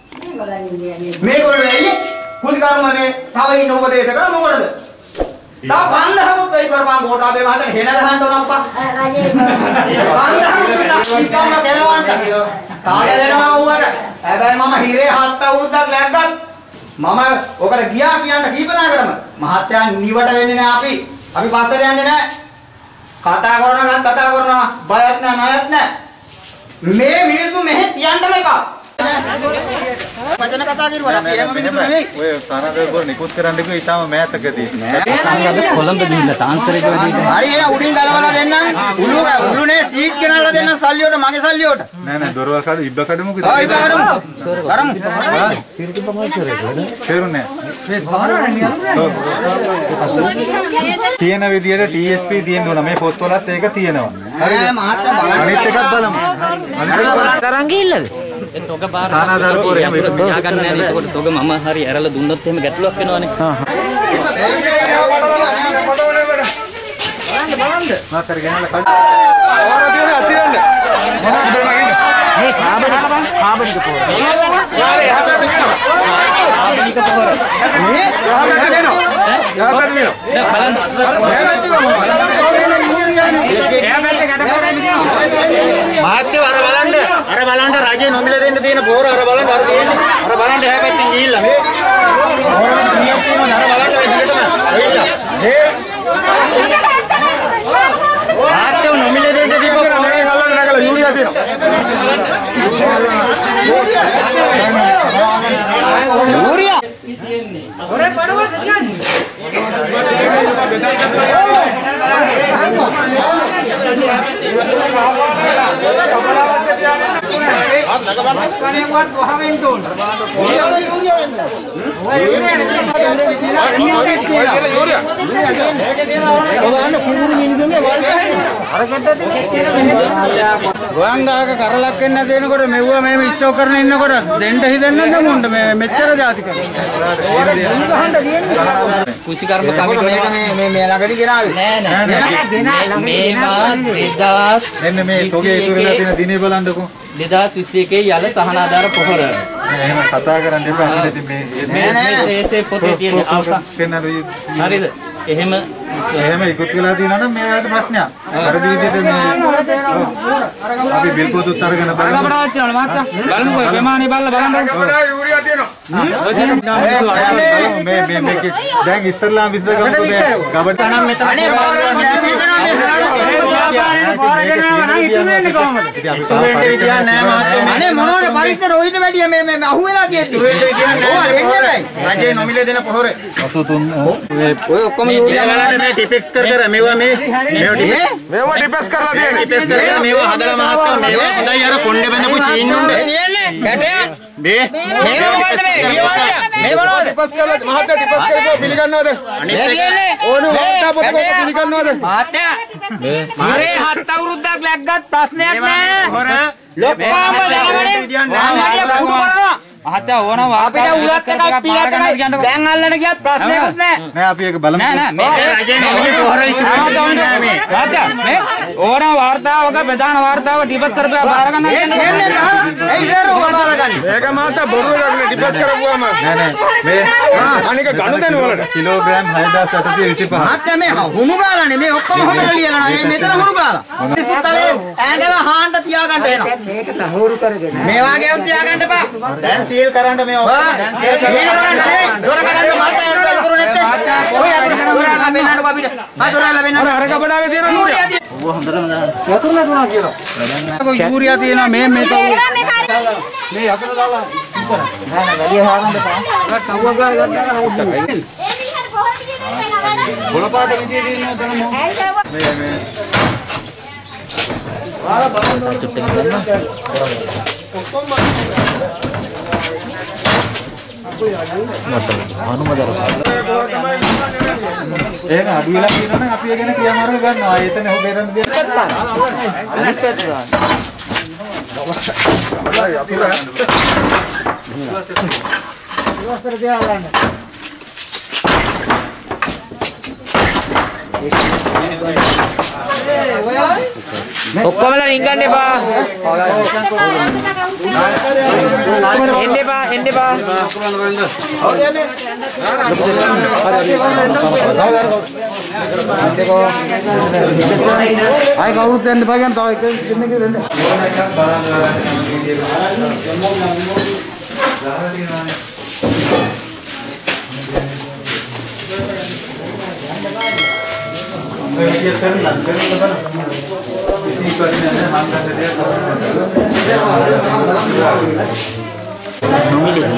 මේගොල්ලෝ එයි. කුලි කර්මනේ තව ඉන්න උපදේශ කරා මොකටද? තා පන්දහකුත් වෙයි කරපන් ගෝඨාභය මහත්තයා හෙන ගහන්න ඕන අප්පා. රජේ පන්දහකුත් දුන්නා කීකම්ම කෙලවන්න කියලා. කාලය දෙනවා ඌවට. හැබැයි මම හිරේ හත් අවුරුද්දක් läග්ගත් මම ඔකට ගියා කියන්න කීපදා කරම මහත්තයා නිවට වෙන්නේ නැහැ අපි. අපි පස්සට යන්නේ නැහැ. කතා කරනවා කතා කරනවා බයත් නැහැ ණයත් නැහැ. මේ මිනිස්සු මෙහෙ තියන්නම එකක්. වචන කතා කරුවා අපි එහෙම මිනිස්සු නෙමෙයි. ඔය සානදරපුර නිකුත් කරන්න කිව්ව ඊටම මෑතකදී. සංගද කොළඹ ගිහිල්ලා තාන්ත්‍රික වැඩේට. හරි එන උඩින් ගලවලා දෙන්නම්. උළු උළුනේ සීට් ගෙනල්ලා දෙන්න සල්ලි වලට මගේ සල්ලි වලට. නෑ නෑ දොරවල් කඩ ඉබ්බ කඩමුද? ආ ඉබ්බ කඩමු. කරමු. සිරිත පමයි කරේ. තේරුණේ මේ බාරවන්නේ නියම තියෙන විදියට T S P තියෙන්න ඕන මේ පොත්වලත් ඒක තියෙනවා. හරිද? මහත්තයා බලන්න. අනිත් එකත් බලමු. තරංග ගිහිල්ලාද? ඒ තොග බාර සානාදාරපුර එහෙම මෙයා ගන්න නැහැ නේ. ඒකට තොග මම හරි ඇරලා දුන්නොත් එහෙම ගැටලුවක් වෙනවනේ. හා හා. බලන්න බලන්න. මාතර ගෙනල්ලා කඩ. ආරෝ දින අතිරන්න. මොනවද නගින්න? මේ කාබනික කාබනික පොර. යාරේ හැබැයි කියනවා. කාබනික පොර. මේ යාරේ කියනවා. යාරේ කියනවා. බලන්න. මාත්‍ය අර බලන්න අර බලන්න රජේ නොමිල දෙන්න තියෙන පොර අර බලන්න අර තියෙන්නේ අර බලන්න එහා පැත්තෙන් ගිහිල්ලා මේ පොරෙන් කීයක් තියෙනවද අර බලන්න විදිහටම ඇවිල්ලා මේ මාත්‍ය නොමිල දෙන්න දීපු පොරේ ගලන්න නැගලා යූරියා තියෙනවා යූරියා ඔරේ පඩවලට තියන්නේ ගෝංගාක කරලක් වෙන්න දෙනකොට මෙව්ව මේව ස්ටෝක් කරන ඉන්නකොට දෙන්න හිතෙන්නේ නැද්ද මොන්ට මේ මෙච්චර જાති කරන්නේ කුසි කර්ම කමිටුව මේක මේ මේ මේ ළඟදී ගෙනාවේ නෑ නෑ මේවා දෙදාස් මෙන්න මේ තෝගේ ඉතුරුලා තියෙන දිනේ බලන්නකෝ දෙදාස් විස්ස එකේ යල සහනාධාර පොහොර එහෙම කතා කරන්න එපා අපිට ඉතින් මේ මේ මේ පොතේ තියෙන අවසන් හරිද එහෙම එහෙම ඉක්ුත් වෙලා තියෙනවා නම් මෙයාට ප්‍රශ්නයක්. වැරදි විදිහට මේ අපි බිල් පොතුත් අරගෙන බලමු. අරගබඩාවක් තියෙනවා මාත්‍යා. බලමුකෝ ප්‍රමාණي බලලා බලන්න. අරගබඩාව යූරියා තියෙනවා. මේ මේ මේක දැන් ඉස්සරලාම විසඳ ගමු මේ ගබඩ නම් මෙතන අනේ පාරෙන් දැන් හිතනවා මේ අනේ මොනවද පරිස්සර ඔයිට වැඩිය මේ මේ අහුවෙලා තියෙද්දි රජේ නොමිලේ දෙන පොහොරේ අසුතුන් ඔය ඔක්කොම යූරියා මේ ටිපෙක්ස් කර කර මේවා මේ මේවා මේවා ටිපෙක්ස් කරලා තියෙන්නේ ටිපෙක්ස් කර කර මේවා හදලා මහත්තයා මේවා හොඳයි අර කොණ්ඩේ බඳපු චීන්නුන්ගේ නියන්නේ කැටයක් මේ මේ මොකද මේ ලියවන්න මේ මොනවද ටිපෙක්ස් කරලා මහත්තයා ටිපෙක්ස් කරලා පිළිගන්නවද අනිත් කියන්නේ ඕනේ වාර්තා පොත පිළිගන්නවද මහත්තයා මේ හත් අවුරුද්දක් läග්ගත් ප්‍රශ්නයක් නෑ හොර ලොක්කාම දැනගන්නේ අම්මඩිය පුඩු කරනවා මහත්තයා ඕන වාර්තා අපිට උලත් එකක් පිළත් එකක් දැන් අල්ලන්න ගියත් ප්‍රශ්නයක්වත් නෑ නෑ අපි ඒක බලමු නෑ නෑ මේ රජේ නොමිලේ පොහොර ඉතුරු නෑ මේ මහත්තයා මේ ඕන වාර්තාවක ප්‍රධාන වාර්තාව ටිපස් කරපියා බාර ගන්න ඒ කියන්නේ ගහලා ඒ ඉතරු බාර ගන්න මේක මාත්‍යා බොරු එකක් නේ ටිපෙක්ස් කරපුවාම නෑ නෑ මේ අනික ගනුදෙනු වලට කිලෝග්‍රෑම් හයදාස් අටසිය විසිපහ මහත්තයා මේ හුණු ගාලානේ මේ ඔක්කොම හොදලා ලියලා නෑ මෙතන හුණු ගාලා ඉස්සතලේ ඈඳලා හාන්න තියාගන්න එනවා මේකට හොරු කරගෙන මේ වගේම තියාගන්න එපා දැන් සීල් කරන්න මේ ඔක්කොම දැන් සීල් සීල් කරන්න නෙවෙයි දොර කඩන්න මහත්තයා ඉතුරු නැත්තේ ඔය අතුරු දොර ලැබෙන්නකො අපිට ආ දොර ලැබෙන්න අරගබඩාවේ තියෙන යූරියා ඔය හොඳටම දාන්න යතුරු නැතුණා කියලා යූරියා තියෙනවා මේ මේ තව මේ යතුරු දාලා නෑ නෑ වැඩි හොයන්න එපා කවුවා ගාලා ගන්න උඩ පොළපාට විදියේ තියෙනවා තන මො මේ මේ වාලා බලන්න චුට්ටක් ගන්න අනුමදර එහෙනම් අඩු වෙලා තියෙනවා නම් අපි ඒ ගැන ක්‍රියාමාර්ග ගන්නවා. ආයෙ එතන ඔබ බේරන්න දෙයක් අනිත් පැත්ත දාන්න ඉවසර දෙයක් ගන්න ඔක්කොමලා රින්ගන්න එපා. එන්න එපා එන්න එපා. ආයි කවුරුත් යන්න එපා කියන තව එක කෙනෙක් දෙන්න. මේ විදිය කරලා කරලා බලන්න. ඉතින් පස්සේ නෑ මම ගන්න දෙයක් නොමිලේ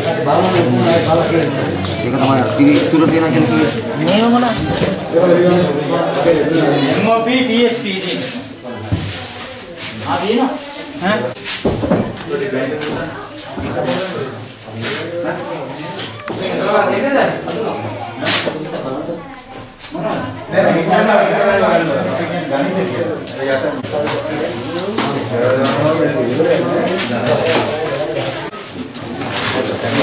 ඒක තමයි ටික ඉතුරු තියෙන කෙනෙක් කිව්වේ. මේව මොන? M O P T S P දී. ආ දිනන? ඈ?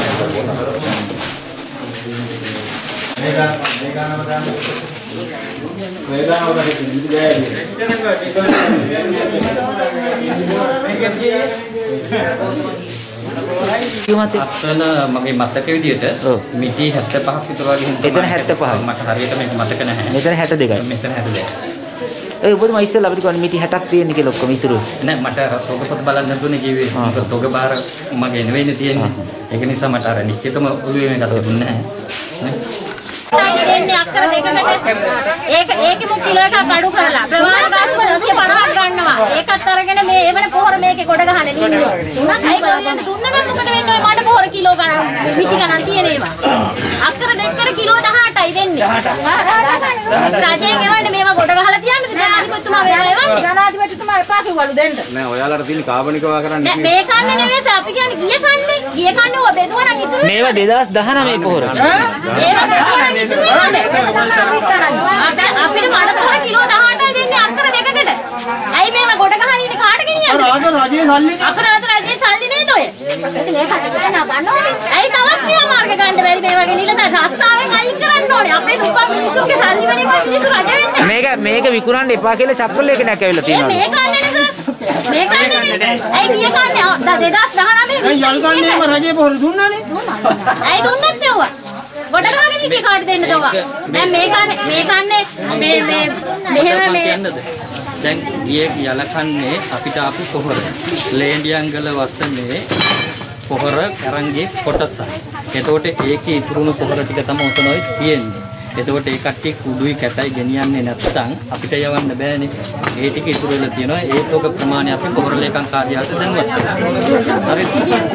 මේක මේක නම දාන්න අතන මගේ මතක විදියට මිටි හැත්තෑ පහක් විතර වගේ හින්දා එතන හැත්තෑ පහක් මට හරියට මේක මතක නැහැ. මෙතන හැත්තෑ දෙකයි. මෙතන හැත්තෑ දෙකයි. ඒ ඔබතුම ඉස්සෙල්ලා අපිට කියන්නේ මිටි හැත්තක් තියෙන කියලා ඔක්කොම ඉතුරු. නෑ මට අර තොග පොත බලන්න නැතුනේ කිව්වේ. මේක තොග බාර මගේ නෙවෙයිනේ තියෙන්නේ. ඒක නිසා මට අර නිශ්චිතම ඔළුවේ මේක තිබුණේ නැහැ. දෙන්නේ අක්කර දෙකකට ඒක ඒකෙම කිලෝ එකක් අඩු කරලා ප්‍රමාණ ගන්න සියයට පනහක් ගන්නවා. ඒකත් අරගෙන මේ එවන පොහොර මේකේ කොට ගහන නින්ද. උනත් අයි බලන්න දුන්න නම් මොකද වෙන්නේ මට පොහොර කිලෝ ගණන් මිටි ගණන් තියෙන ඒවා. අක්කර දෙකකට කිලෝ දහඅටයි දෙන්නේ. රජයෙන් එවන්නේ මේවා කොට ගහලා තියන්නද ජනාධිපතිතුමා මේවා එවන්නේ. ජනාධිපතිතුමා එපා කිව්වලු දෙන්න. නෑ ඔයාලට තියෙන කාබනිකවා කරන්නේ මේ කන්නේ නෙවෙයි අපි කියන්නේ ගිය කන්නේ. ගිය කන්නේ ඔබ බෙදුවා නම් ඉතුරු මේවා දෙදාස් දහනවය පොහොර. ඒවා බෙදුවා නම් ඉතුරු වෙනවද? අපිට මඩ පොහොර කිලෝ දහඅටයි දෙන්නේ අක්කර දෙකකට. ඇයි මේවා කොට ගහන ඉන්නේ කාට ගෙනියන්නේ? අර ආද රජයේ සල්ලි අපර ආද රජයේ සල්ලි නේද ඔය? ඉතින් ඒකට ගණන් ගන්නවනේ. ඇයි තවත් මේවා මාර්ග ගන්න බැරි මේවා ගෙනිලා දැන් රස්සාවෙන් අයින් කරන්න ඕනේ. අපේ දුප්පත් මිනිස්සුන්ගේ සල්ලි වලින් ඔය මිනිස්සු රජ වෙන්නේ. මේක මේක විකුණන්න එපා කියලා චප්පල් එකක් ඇවිල්ලා තියෙනවා. මේ කන්නේ නේද? මේ කන්නේ. ඇයි ගිය කන්නේ දෙදාස් දහනවය ඒ යල් ගන්නේම රජයේ පොහොර දුන්නානේ. ඇයි දුන්නත් නෙවුවා? ගොඩ ගහගෙන ඉතින් කාට දෙන්නද ඔවා? දැන් මේ කන්නේ මේ කන්නේ මේ මේ මෙහෙම මේ දැන් ගියේ යලකන්නේ අපිට ආපු පොහොර. ලේන්ඩියංගල වසමේ පොහොර කරංගේ කොටස. එතකොට ඒකේ ඉතුරුණු පොහොර ටික තමයි උතනොයි තියෙන්නේ. එතකොට ඒ කට්ටිය කුඩුයි කැටයි ගෙනියන්නේ නැත්නම් අපිට යවන්න බෑනේ. ඒ ටික ඉතුරු වෙලා තියෙනවා. ඒ තෝග ප්‍රමාණය අපි පොහොර ලේකම් කාර්යාලයට දැන්වත්. හරිද?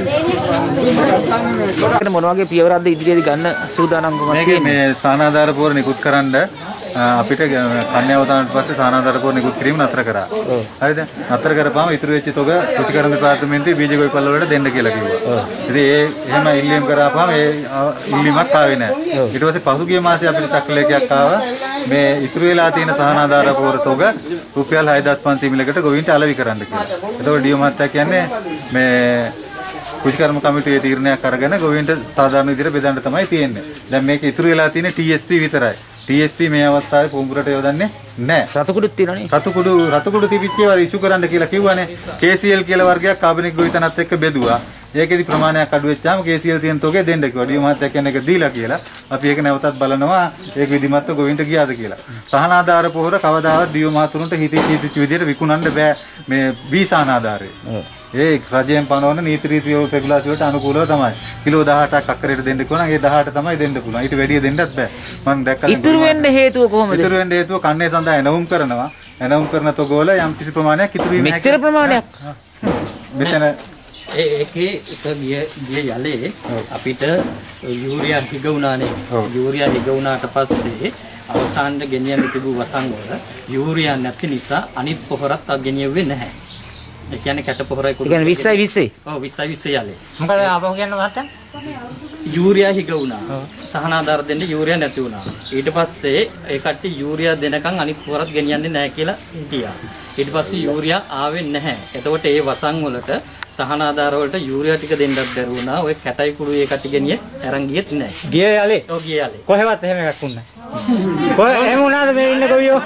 මොන වගේ පියවරක්ද ඉදිරියේදී ගන්න සූදානම් කොහොමද? මේකේ මේ සානාධාර පොර නිකුත් කරන්න අපිට කන්‍යාවතාවන්ට පස්සේ සානාධාර පොර නිකුත් කිරීම නතර කරා. හරිද? නතර කරපුවාම ඉතුරු වෙච්ච තොග කෘෂිකර්ම දෙපාර්තමේන්තුවේ බීජ ගොවිපළ වලට දෙන්න කියලා කිව්වා. ඉතින් ඒ එහෙම ඉල්ලීම් කරාපුවාම ඒ ඉල්ලීමක් ආවේ නැහැ. ඊට පස්සේ පසුගිය මාසේ අපිට චක්‍රලේඛයක් ආවා මේ ඉතුරු වෙලා තියෙන සහනාධාර පොර තොග රුපියල් හයදාස් පන්සීය මිලකට ගොවීන්ට අලෙවි කරන්න කියලා. එතකොට ඩියෝ මහත්තයා කියන්නේ මේ කෘෂිකර්ම කමිටුවේ තීරණයක් අරගෙන ගොවීන්ට සාධාරණ විදිහට බෙදන්න තමයි තියෙන්නේ. දැන් මේක ඉතුරු වෙලා තියෙන්නේ ටී එස් පී විතරයි. ටී එස් පී මේ අවස්ථාවේ පොඹුරට යොදන්නේ නැහැ. රතුකුඩුත් තියෙනවනේ. රතුකුඩු රතුකුඩු තිබිච්ච ඒවා ඉෂු කරන්න කියලා කිව්වනේ. කේ සී එල් කියලා වර්ගයක් කාබනික ගොවිතැනත් එක්ක බෙදුවා. ඒකෙදි ප්‍රමාණයක් අඩු වෙච්චාම කේ සී එල් තියෙන තෝගේ දෙන්න කිව්වා. ඩියෝ මහත්තයා කියන එක දීලා කියලා. අපි ඒක නැවතත් බලනවා ඒක විධිමත්ව ගොවින්ට ගියාද කියලා. සහනාධාර පොහොර කවදාවත් ඩියෝ මහතුරුන්ට හිතේ හිතච්ච විදිහට විකුණන්න බෑ මේ වී සහනාධාරය. ඒ රජයෙන් පනවන නීති රීති රෙගුලාසි වලට අනුකූලව තමයි. කිලෝ දහඅටක් අක්කරයට දෙන්න කිව්වනම් ඒ දහඅට තමයි දෙන්න පුළුවන්. ඊට වැඩිය දෙන්නත් බෑ. මම දැක්කම ඉතුරු වෙන්න හේතුව කොහොමද? ඉතුරු වෙන්න හේතුව කන්නේ සඳහා එනවුම් කරනවා. එනවුම් කරන තොගවල යම් කිසි ප්‍රමාණයක් ඉතුරු වීම හැකියි. මෙච්චර ප්‍රමාණයක්. මෙතන ඒ ඒකේ ගිය ගිය යලේ අපිට යූරියා හිග වුණානේ. යූරියා හිග වුණාට පස්සේ අවසානට ගෙනියන්න තිබු වසන් වල යූරියා නැති නිසා අනිත් පොහොරත් ගෙනියෙන්නේ නැහැ. ඒ කියන්නේ කැට පොහොරයි කුඩු. ඒ කියන්නේ විස්සයි විස්සයි. ඔව් විස්සයි විස්සයි යලේ. මොකද ආපහු කියන්න මහත්තයා? යූරියා හිග වුණා. සහනාධාර දෙන්න යූරියා නැති වුණා. ඊට පස්සේ ඒ කට්ටිය යූරියා දෙනකන් අනිත් පොහොරත් ගෙනියන්නේ නැහැ කියලා හිටියා. ඊට පස්සේ යූරියා ආවේ නැහැ. එතකොට ඒ වසන් වලට සහනාධාර වලට යූරියා ටික දෙන්නත් බැරි වුණා. ඔය කැටයි කුඩු ඒ කට්ටිය ගෙනියෙ අරන් ගියෙත් නැහැ. ගිය යලේ. ඔව් ගිය යලේ. කොහෙවත් එහෙම එකක් වුණේ නැහැ. කොහෙ එහෙම වුණාද මේ ඉන්න ගොවියෝ?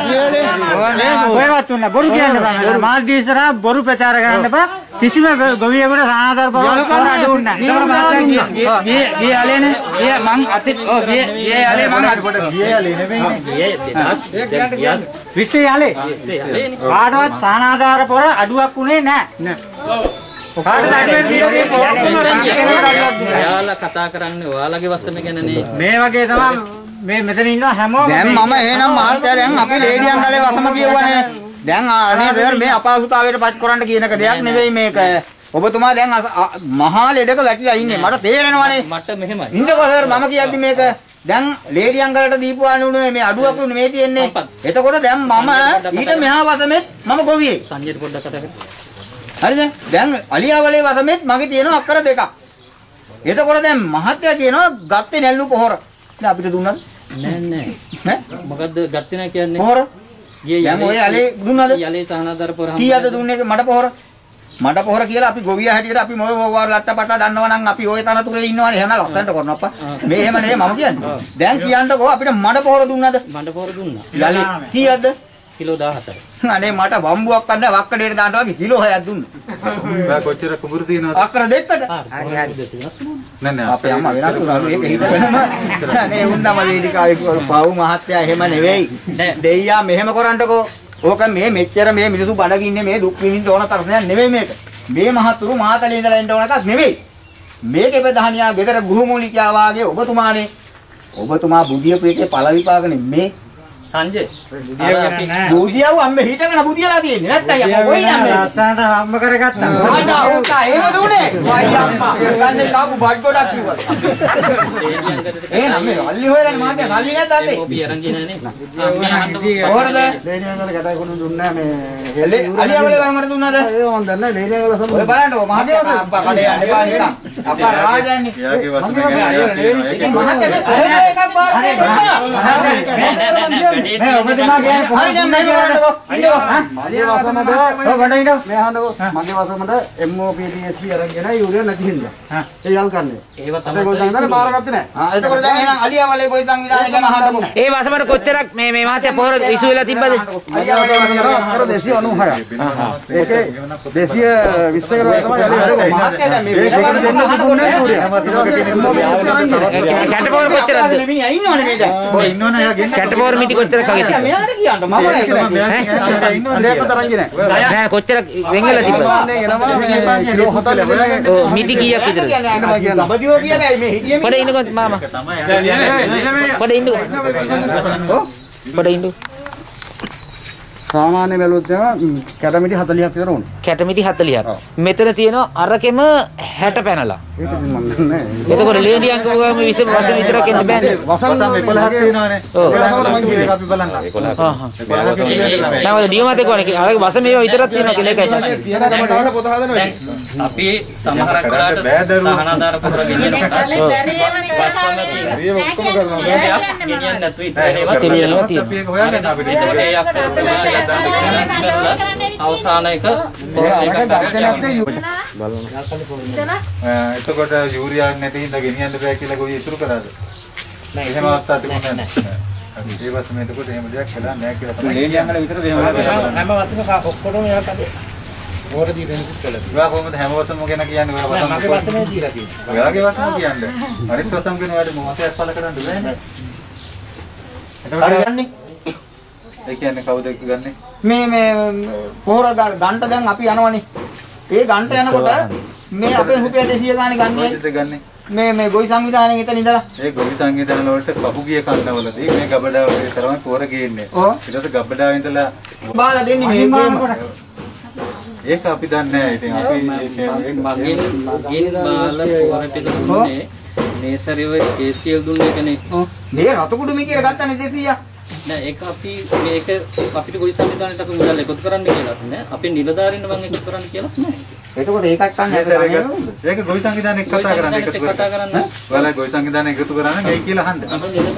කොහෙවත් වුණා. බොරු කියන්න බෑ. මාධ්‍ය ඉස්සරහා බොරු ප්‍රචාර කරන්න බෑ. කිසිම ගොවියෙකුට සහනාධාර පොරක් දුන්නේ නැහැ. ගිය ගිය යලේනේ. ගිය මං අතිත් ඔව් ගිය ගිය යලේ මං කොට ගිය යලේ නෙමෙයිනේ. ගියේ දෙදාස් දැන් විස්සේ යලේ. කාටවත් සහනාධාර පොර අඩුවක් උනේ නැහැ. ඔයාලා කතා කරන්නේ ඔයාලගේ වස්සම ගැනනේ. මේ වගේ තමයි මේ මෙතන ඉන්නවා හැමෝම. දැන් මම එහෙනම් මහත්තයා දැන් අපි ලේඩියන් ගලේ වසම කියවනේ. දැන් නේද මේ අපහසුතාවයට පත් කරන්න කියන එක දෙයක් නෙවෙයි මේක. ඔබතුමා දැන් මහා ලෙඩක වැටිලා ඉන්නේ. මට තේරෙනවනේ. මට මෙහෙමයි. ඉන්නකෝ සර් මම කියද්දි මේක දැන් ලේඩියන් ගලට දීපුවානුනේ මේ අඩුවක් නුනේ මේ තියෙන්නේ. එතකොට දැන් මම ඊට මෙහා වසමෙත් මම ගොවියෙක්. සංජයට පොඩ්ඩක් කතා කරන්න. හරිද? දැන් අලියාවලේ වසමෙත් මගේ තියෙනවා අක්කර දෙකක්. එතකොට දැන් මහත්තයා කියනවා ගත්තේ නැල්ලු පොහොර. දැන් අපිට දුන්නද? නෑ නෑ. නෑ? මොකද්ද ගත්තේ නැහැ කියන්නේ? පොහොර. ගියේ දැන් ඔය යලේ දුන්නද? යලේ සහනාධාර පොහොර. කීයද දුන්නේ මට පොහොර? මඩ පොහොර කියලා අපි ගොවියා හැටියට අපි මොකද මොකවාර ලට්ටපට්ට දන්නවා නම් අපි ওই තනතුරේ ඉන්නවනේ එහෙනම් ලස්සනට කරනවා අප්පා. මේ එහෙම නෙවෙයි මම කියන්නේ. දැන් කියන්නකෝ අපිට මඩ පොහොර දුන්නාද? මඩ පොහොර දුන්නා. යලි කීයක්ද? කිලෝ දාහතරයි. අනේ මට වම්බුවක් ගන්න වක්කඩේට දාන්න වගේ කිලෝ හයක් දුන්නා. ඔයා කොච්චර කුඹුරු තියනවද? අක්කර දෙකකට. හරි හරි. නෑ නෑ අපේ අම්මා වෙනස් වුණාලු ඒක හිතගෙනම අනේ උන්නම වේදිකාවේ පව් මහත්තයා එහෙම නෙවෙයි. දෙයියා මෙහෙම කරන්නකෝ. ඕක මේ මෙච්චර මේ මිනිස්සු බඩගින්නේ මේ දුක් විඳින්න ඕන තරණයක් නෙවෙයි මේක. මේ මහතුරු මාතලේ ඉඳලා එන්න ඕන එකක් නෙවෙයි. මේකේ ප්‍රධානියා ගෙදර ගෘහමූලිකයා වාගේ ඔබතුමානේ. ඔබතුමා බුදියපු එකේ පළ විපාකනේ මේ සංජය බුදියව අම්මේ හිටගෙන බුදියලා තියෙන්නේ නැත්තම් යකෝ කොයි නම් ලස්සනට හම්බ කරගත්තා. ආඩ ඕක එහෙම දුන්නේ. වයි අම්මා ගන්නේ කාපු බඩ් ගොඩක් කිව්වා. එහෙනම් මේ අල්ලි හොයලා මාතේ අල්ලි නැද්ද අතේ? ඔබ අරන් ගියේ නෑනේ. කොහොමද? ලේනියන් වල ගැටයි කොන දුන්නා මේ අලියා වල ගමකට දුන්නාද? ඒ මන් දන්නේ ලේනියන් වල සම්බන්ධ. ඔය බලන්නකෝ මහත්තයා අප්පා කඩේ යන්න එපා නිකන්. අප්පා රාජයන්නේ. එයාගේ වස්තු ගැන එයා කියනවා. ඒකේ මහත්තයා කොහෙද එකක් පාරේ මේ ඔබතුමා කියන්නේ හරි දැන් මේක කරන්නකෝ. ඉන්නකෝ. මගේ වසමද ඔය ගඩ ඉන්න මේ අහන්නකෝ මගේ වසමද M O P D S අරන් ගෙන යූරියා නැති හින්දා. ඒ යල් කන්නේ. ඒව තමයි ගොඩනගන්න බාරගත්තේ නැහැ. ආ එතකොට දැන් එහෙනම් අලියා වලේ කොයි සංවිධානය ගැන අහන්නකෝ. ඒ වසමට කොච්චරක් මේ මේ මහත්තයා පොහොර ඉසු වෙලා තිබ්බද? අලියා වලේ අර දෙසිය අනූහය. ඒකේ දෙසිය විස්ස කරලා තමයි යලි වැඩ මහත්තයා දැන් මේ දෙන්න දුන්නේ යූරියා. කැටපොර කොච්චරද? මිනිහා ඉන්නවනේ මේ දැන්. ඔය ඉන්නවනේ එයා ගෙන්න. කැටපොර මිටි කොච්චරක් වගේ තිබ්බද? මෙයාට කියන්න මම නෑ කොච්චරක් වෙන් වෙලා තිබ්බද? කිලෝ හතක් ඔව් මිටි කීයක් විතරද? ලබදියෝ කියන්නේ මේ හිටියේ පොඩ ඉන්නකෝ මාමා. පොඩ ඉන්නකෝ. පොඩ ඉන්නකෝ. සාමාන්‍ය බැලුවොත් යන කැටමිටි හතලිහක් විතර ඕනේ. කැටමිටි හතලිහක්. මෙතන තියෙනවා අරකෙම හැට පැනලා. ඒක ඉතින් මම දන්නේ නැහැ. එතකොට ලේඩියන් ගාම විස වස විතරක් එන්න බෑනේ. වසම් එකොළහක් තියෙනවනේ. එකොළහකට මම ඒක අපි බලන්න. එකොළහක. හා හා. නෑ දියමත් එක්ක වනේ. අර වස මේවා විතරක් තියෙනවා කියලා ඒකයි. තියෙන ගම ගාලා පොත හදනවා. දැන් අපි සමහරක් වෙලාවට සහනාධාර පොර ගෙනියනකොට වස්සම තියෙනවා. මේ ඔක්කොම කරනවා. ගෙනියන්න නැතුව ඉතින් තියෙනවා. අපි ඒක හොයාගන්න අපිට. එතකොට ඒ අක්කර අවසාන එක එතකොට යූරියා නැති හින්දා ගෙනියන්න බෑ කියලා ගොවි ඉතුරු කරාද? නෑ එහෙම අවස්ථා තිබුණේ නැහැ. අපි ඒ වස්තුම එතකොට එහෙම දෙයක් කළා නැහැ කියලා තමයි. ලේනියන් වල විතරද එහෙම හැම වස්තුවක ඔක්කොම යාට ඕර දී දෙන්න කියලා. ඔයා කොහොමද හැම වස්තුවම ගැන කියන්නේ? ඔයා වස්තුම මගේ වස්තුවේ දීලා තියෙනවා. ඔයාගේ වස්තුම කියන්නේ. අනිත් වස්තුම් ගැන ඔයාට මොහොතයක් පළ කරන්න බෑනේ. හරි යන්නේ. ඒ කියන්නේ කවුද එක්ක ගන්නෙ? මේ මේ පොහොර ගන්ට දැන් අපි යනවනේ. ඒ ගන්ට යනකොට මේ අපේ රුපියල් දෙසිය ගානේ ගන්නේ. කොහෙද ගන්නෙ? මේ මේ ගොවි සංවිධානයෙන් එතන ඉඳලා. ඒ ගොවි සංවිධාන වලට පහුගිය කන්නවලදී මේ ගබඩාව වලේ තරම පොර ගේන්නේ. ඔව්. ඊට පස්සේ ගබඩාව ඉඳලා බාලා දෙන්නේ මේ මේම. ඒක අපි දන්නේ නැහැ. ඉතින් අපි මගෙන් මගෙන් බාල පොර ටික දුන්නේ නේසරිව ඒසියල් දුන්නේ එකනේ. ඔව්. මේ රතු කුඩු මේ කියලා ගත්තනේ දෙසිය. නෑ ඒක අපි මේක අපිට ගොවි සංවිධානයට අපි මුදල් එකතු කරන්න කියලා නෑ. අපි නිලධාරීන් මම එකතු කරන්න කියලා නෑ. එතකොට ඒකක් ගන්න ඒක ඒක ගොවි සංවිධානය එක්ක කතා කරන්න එකතු කතා කරන්න. ඔයාලා ගොවි සංවිධානය එකතු කරන්නේ මේ කියලා අහන්න.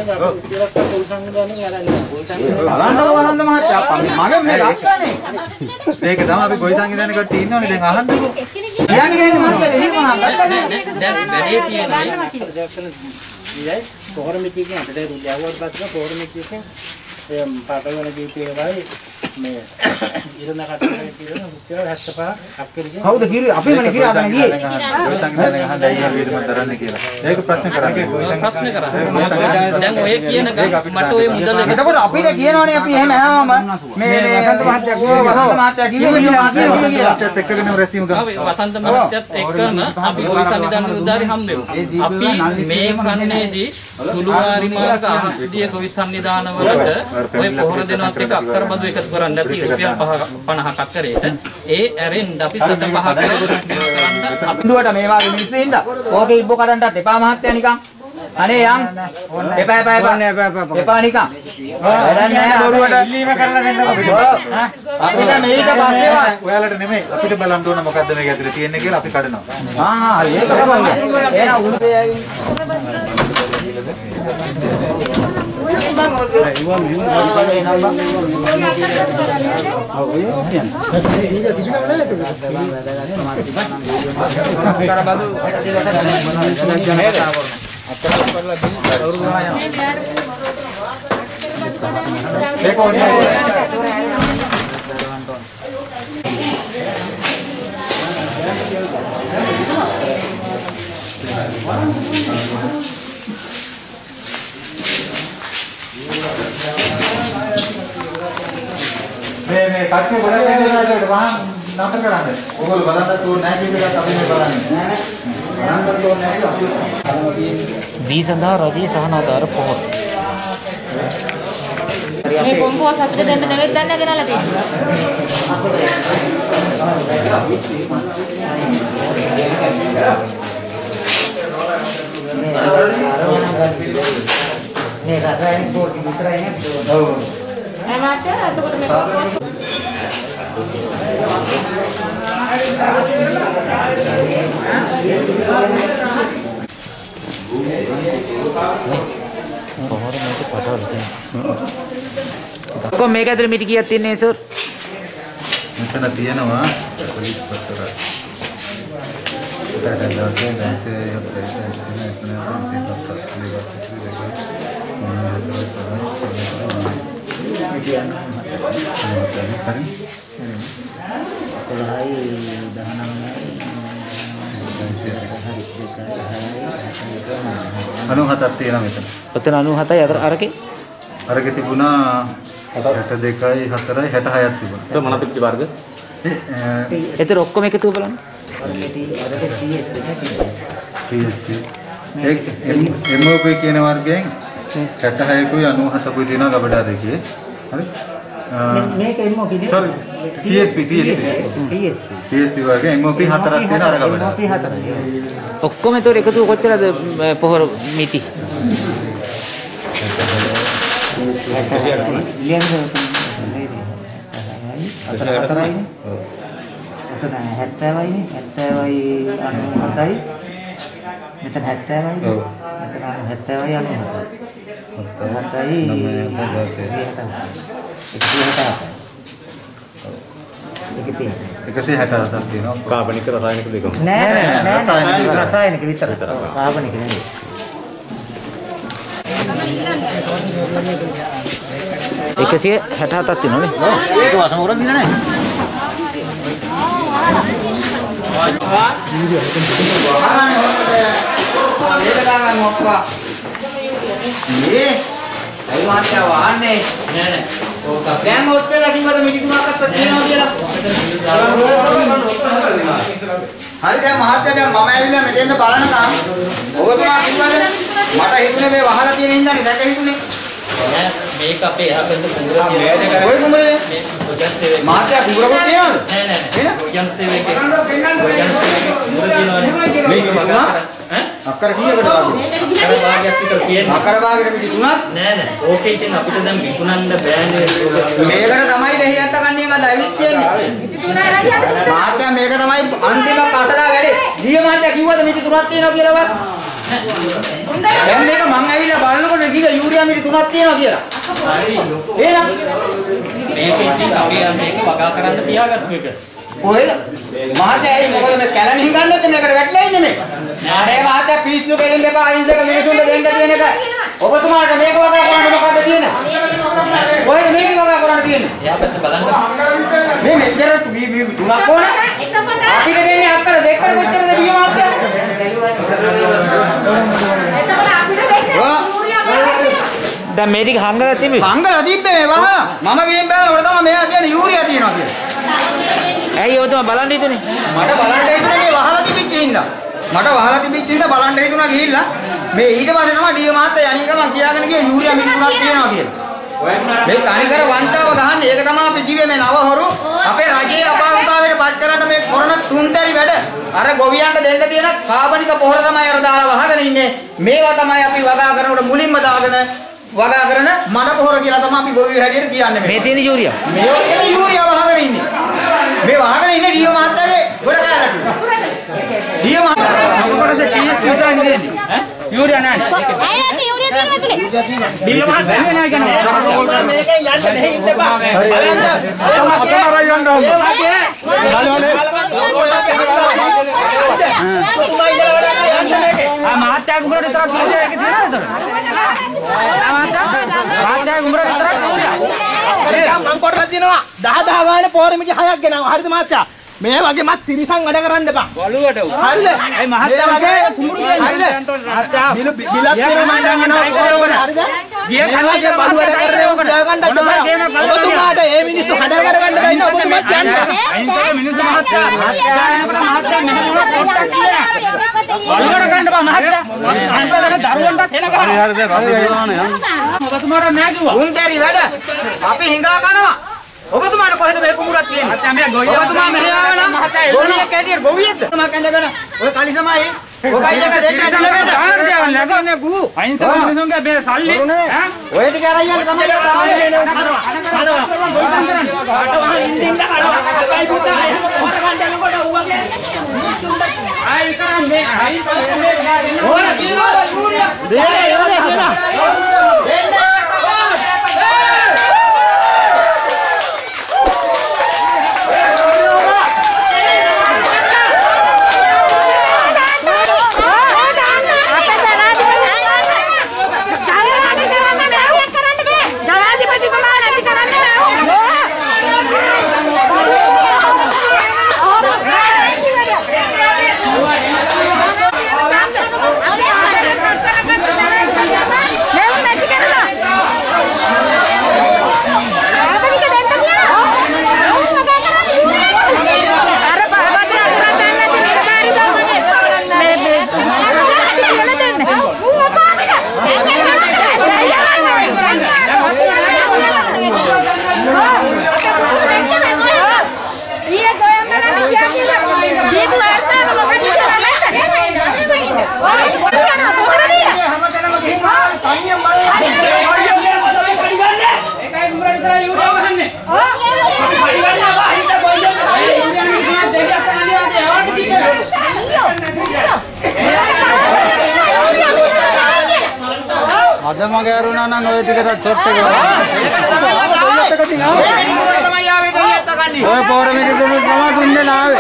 බලන්න බලන්න මහත්තයා මගේ මේ රක්කනේ. මේක තමයි අපි ගොවි සංවිධානය කට්ටිය ඉන්නවනේ දැන් අහන්නකෝ. කියන්නේ මහත්තයා දෙන්නේ මොනවද ගත්තනේ. දැන් වැඩේ තියෙන්නේ ඉතින් පොහොර මිටිකෙන් අපිට රුජාවට පස්සේ පොහොර මිටිකෙන් ඒ පාටවල දීපේ වයි මේ ඉරණ කටේ කියන මුඛ්‍ය හැත්තපහ අක්කරිගේ කවුද කිරි අපේමනේ කිරි අදන ගියේ. ගොවි සංවිධානය අහන්න අයියා වේදම දරන්නේ කියලා. ඒක ප්‍රශ්න කරන්නේ. ප්‍රශ්න කරන්නේ. දැන් ඔය කියන මට ඔය මුදල් එතකොට අපිට කියනවනේ අපි එහෙම හැමම මේ මේ වසන්ත මහත්තයා කිව්වා වසන්ත මහත්තයා කිව්වේ මේ මහත්තයා කිව්වේ කියලා. ඒත් එක්කගෙන රැසීම ගන්න. වසන්ත මහත්තයත් එක්කම අපි ගොවි සංවිධාන නිලධාරී හම්බෙමු. අපි මේ කන්නේදී සුළු වාරි මාර්ග අහස්දිය ගොවි සංවිධාන වලට ඔය පොහොර දෙනවත් එක අක්කර බදු එකතු කරන්න නැති රුපියල් පනහක් අක්කරේට ඒ ඇරෙන්න අපි සත පහක් බින්දුවට මේ වගේ මිනිස්සු ඉඳලා ඕකේ ඉබ්බෝ කරන්නත් එපා මහත්තයා නිකන්. අනේ යන් එපා එපා එපා එපා නිකන්. වැඩක් නැහැ බොරුවට. ඉල්ලීම කරලා දෙන්න අපිට. අපිට මේක පස්සේ ඔයාලට නෙමෙයි අපිට බලන්න ඕන මොකද්ද මේක ඇතුලේ තියෙන්නේ කියලා අපි කඩනවා. ආ ආ ඒක තමයි. එහෙනම් උණු මේ මේ කට්ටිය ගොඩක් වෙනවා ඒකට වහන් නතර කරන්න. ඕගොල්ලෝ බලන්න තෝරන්නේ නැහැ කියන එකත් අපි මේ බලන්නේ. නෑ නෑ. බලන්න තෝරන්නේ නැහැ. දී සඳහා රජයේ සහනාධාර පොහොර. මේ කොම්බෝස් අපිට දෙන්න නෙවෙයි දැන් ගෙනල්ලා තියෙන්නේ. මේ රසායනික පොඩි විතරයි නේද? ඔව්. එමාට එතකොට මේ කොම්බෝස් පොහොර මේක පටවල තියෙනවා. කොහොම මේක ඇතුලේ මිටි කීයක් තියෙන්නේ සර්? මෙතන තියෙනවා පොලිස් පත්‍ර. ඒකට දැක්කේ දැන්සේ අනු හතක් තියෙනවා මෙතන. ඔතන අනූ හතයි අතර අරකේ අරකේ තිබුණා හැට දෙකයි හතරයි හැට හයක් තිබුණා. සර් මොනවද පිටි වර්ග? ඒතර ඔක්කොම එකතු බලන්න. ඒක එම් ඔ පී කියන වර්ගයෙන් හැට හයකුයි අනූහතකුයි තියෙනවා ගබඩා දෙකේ. හරි? මේක එම් ඔ පී නේ? Sorry T S P T S P T S P වර්ගයෙන් එම් ඔ පී හතරක් තියෙනවා අර ගබඩා. එම් ඔ පී හතරක්. ඔක්කොම ඒතර එකතු කොච්චරද පොහොර මිටි? හැත්තෑවයිනේ හැත්තෑවයි අනූ හතයි මෙතන හැත්තෑවයි මෙතන හැත්තෑවයි අනූ හතයි හතයි එකසිය හැට හතක් තියෙනවා. කාබනික රසායනික දෙකම. නෑ නෑ නෑ රසායනික විතර. කාබනික නෙවෙයි. එකසිය හැට හතක් තියෙනවනේ. ඒක වසමුරක් දින නෑ. මේක දාගන්න ඔක්කොම. මේ අයි මාත්‍යා වහන්නේ නෑ නෑ. දැන් ඔත්තලා කිව්වද මිටි තුනක් අත්තක් තියෙනවා කියලා. හරි දැන් මහත්තයා දැන් මම ඇවිල්ලා මෙතෙන්ට බලනකම් ඔබතුමා කිව්වද මට හිතුනේ මේ වහලා තියෙන හින්දානේ දැක හිතුනේ. මේක අපේ එහා පැත්තේ කුඹුර තියෙනවා. ඔය කුඹුරේ මේ ගොජන් සේවකේ. මාත්‍යා කුඹුරකුත් තියෙනවද? නෑ නෑ නෑ. ගොජන් සේවකේ. ගොජන් සේවකේ කුඹුර තියෙනවනේ. මේ තුනක් ඈ අක්කර කීයකට වගේ? අක්කර භාගයක් විතර තියෙනවා. අක්කර භාගයට මිටි තුනක්? නෑ නෑ. ඕකේ ඉතින් අපිට දැන් විකුණන්න බෑනේ. මේකට තමයි දෙහියත් කන්නේ මම ඇවිත් තියෙන්නේ. මාත්‍යා මේක තමයි අන්තිම කසලා වැඩේ. දිය මාත්‍යා කිව්වද මිටි තුනක් තියෙනවා කියලාවත්? දැන් මේක මං ඇවිල්ලා බලනකොට කිව්වා යූරියා මිටි තුනක් තියෙනවා කියලා. හරි. එහෙනම් මේක ඉතින් අපි මේක වගා කරන්න තියාගත්තු එක. කොහෙද? මහත්තයා ඇයි මොකද මේ කැලණින් ගන්නද මේකට වැටලා ඉන්නේ මේක? නෑ මහත්තයා පිස්සු කෙලින්න එපා අයින්සක මිනිසුන්ට දෙන්න තියෙන එක. ඔබතුමාට මේක වගා කරන්න මොකද්ද තියෙන්නේ? කොහෙද මේක වගා කරන්න තියෙන්නේ? එයා පැත්ත බලන්න. මේ මෙච්චර මේ මේ තුනක් ඕන? අපිට දෙන්නේ අක්කර දෙකකට කොච්චරද බිය මහත්තයා? එතකොට අපිට දෙන්නේ යූරියා බලන්න. දැන් මේ ටික හංගලා තිබි. හංගලා තිබ්බේ මේ වහලා. මම ගිහින් බලනකොට තමයි මෙයා කියන්නේ යූරියා තියෙනවා කියලා. ඇයි ඔතන බලන්න හිතුනේ? මට බලන්න හිතුනේ මේ වහලා තිබිච්ච හින්දා. මට වහලා තිබිච්ච හින්දා බලන්න හිතුණා ගිහිල්ලා මේ ඊට පස්සේ තමයි ඩිය මහත්තයා යන්නේ ගමන් කියාගෙන ගියේ යූරියා මිටි තුනක් තියෙනවා කියලා. මේ තනිකර වන්තාව ගහන්නේ ඒක තමයි අපි කිව්වේ මේ නවහරු අපේ රජයේ අපාවතාවයට පත් කරන්න මේ කරන තුන්තරි වැඩ අර ගොවියන්ට දෙන්න තියෙන කාබනික පොහොර තමයි අර දාලා වහගෙන ඉන්නේ මේවා තමයි අපි වගා කරනකොට මුලින්ම දාගෙන වගා කරන මඩ පොහොර කියලා තමයි අපි ගොවියෝ හැටියට කියන්නේ මේ තියෙන යූරියා මේවා තියෙන යූරියා වහගෙන ඉන්නේ මේ වහගෙන ඉන්නේ ඩියෝ මහත්තයාගේ ගොඩ කාලට ඩියෝ මහත්තයා යූරියා නෙන්නේ ඈ යූරියා නැහැ අය නැති යූරියා තියෙනවා ඇතුලේ බිල්ල මහත් බැලුවේ නැහැ කියනවා මේකෙන් යන්න දෙහි ඉන්න එපා බලන්න අපේ අරයි යන්න ඕන ආ මහත්තයා කුඹර විතරක් යූරියා එක තියෙනවද එතන ආ මහත්තයා මහත්තයා කුඹර විතරක් යූරියා මං කොටලා දිනවා දහ දහ ගානේ පෝරමිටි හයක් ගෙනවා හරිද මහත්තයා මේ වගේ මත් තිරිසන් වැඩ කරන්න එපා වලුවට උ හරිද ඒ මහත්තයා වගේ කුඹුරු කියන්නේ හරිද මහත්තයා බිල බිලක් දෙනවා මං දැන් යනවා පෝරවල හරිද ගිය කලේ බලු වැඩ කරන්නේ ඔකට ගන්නත් බෑ ඔබතුමාට මේ මිනිස්සු හඩ කර ගන්න බෑ ඉන්න ඔබතුමාත් යන්න අයින්සක මිනිස්සු මහත්තයා මහත්තයා එනකොට මහත්තයා මෙහෙම වුණා පොට්ටක් කියලා වලුවට ගන්න බෑ මහත්තයා අන්තදර දරුවන්ට එන කරා හරි හරි රස ගේවානේ ඔබතුමාට නෑ කිව්වා උන්තරි වැඩ අපි හිඟා කනවා ඔබතුමාට කොහෙද මේ කුඹුරක් තියෙන්නේ ඔබතුමා මෙහෙ ආවනම් ගොවියෙක් කැටියට ගොවියෙක්ද මම කැඳගෙන ඔය කලි තමයි ඔකයි දෙක දෙන්න ඇතුළේ ආර දෙවල් නැගන්නේ බූ අයින්සක මිනිසුන්ගේ මේ සල්ලි ඈ ඔය ටික අරන් යන්න තමයි ආවේ කනවා කනවා ඉන්දින්න කනවා කයි පුතා හොර ගන්න යනකොට ඌවගේ ආයි කරන් මේ ආයි පස්සේ මේ ගාන ඕන කීනවා යූරියා දෙන්නේ යෝනේ හදනවා දෙන්න අද මගේ අරුණා නම් ඔය ටිකට ෂොට් එක ඔය පොර මිනිස්සුන් තමයි දුන්නේ නාවේ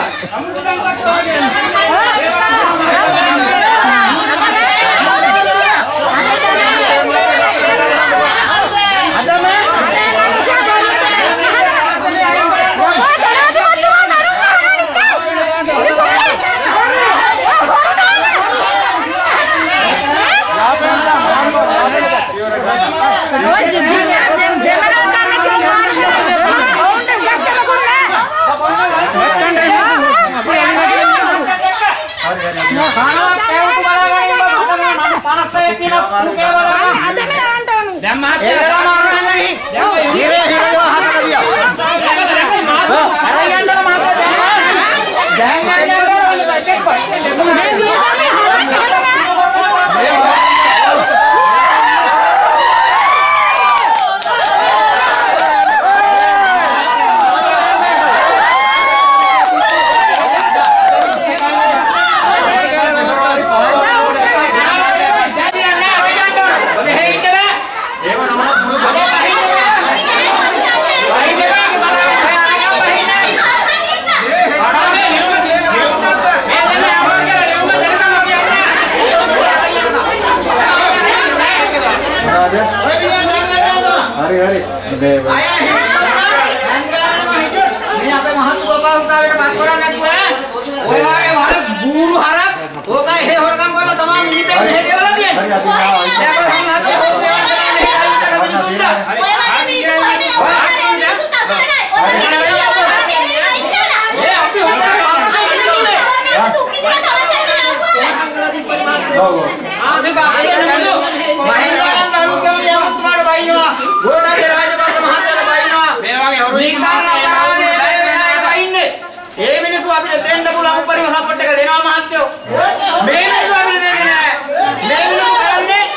අපිට දෙන්න පුළුවන් උපරිම සපෝට් එක දෙනවා මහත්තයෝ. මේ මිනිස්සු අපිට දෙන්නේ නැහැ. මේ මිනිස්සු කරන්නේ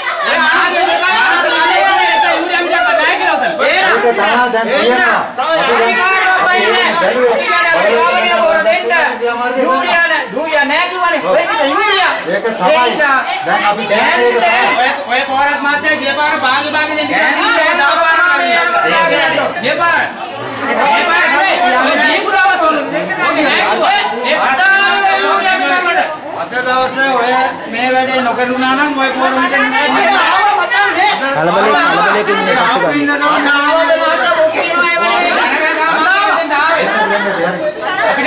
ඒක තමයි. දැන් අපි දැන් ඔය පොරත් මාත්‍ය ගිය පාර භාගි භාගි දෙන්න දැන් ගිය පාර ගිය පාර ඔය දීපු දවස් වල අද දවසේ ඔය මේ වැඩේ නොකරුණා නම් ඔය පොරමිට කලබලේ කලබලේ කියන්නේ අපිට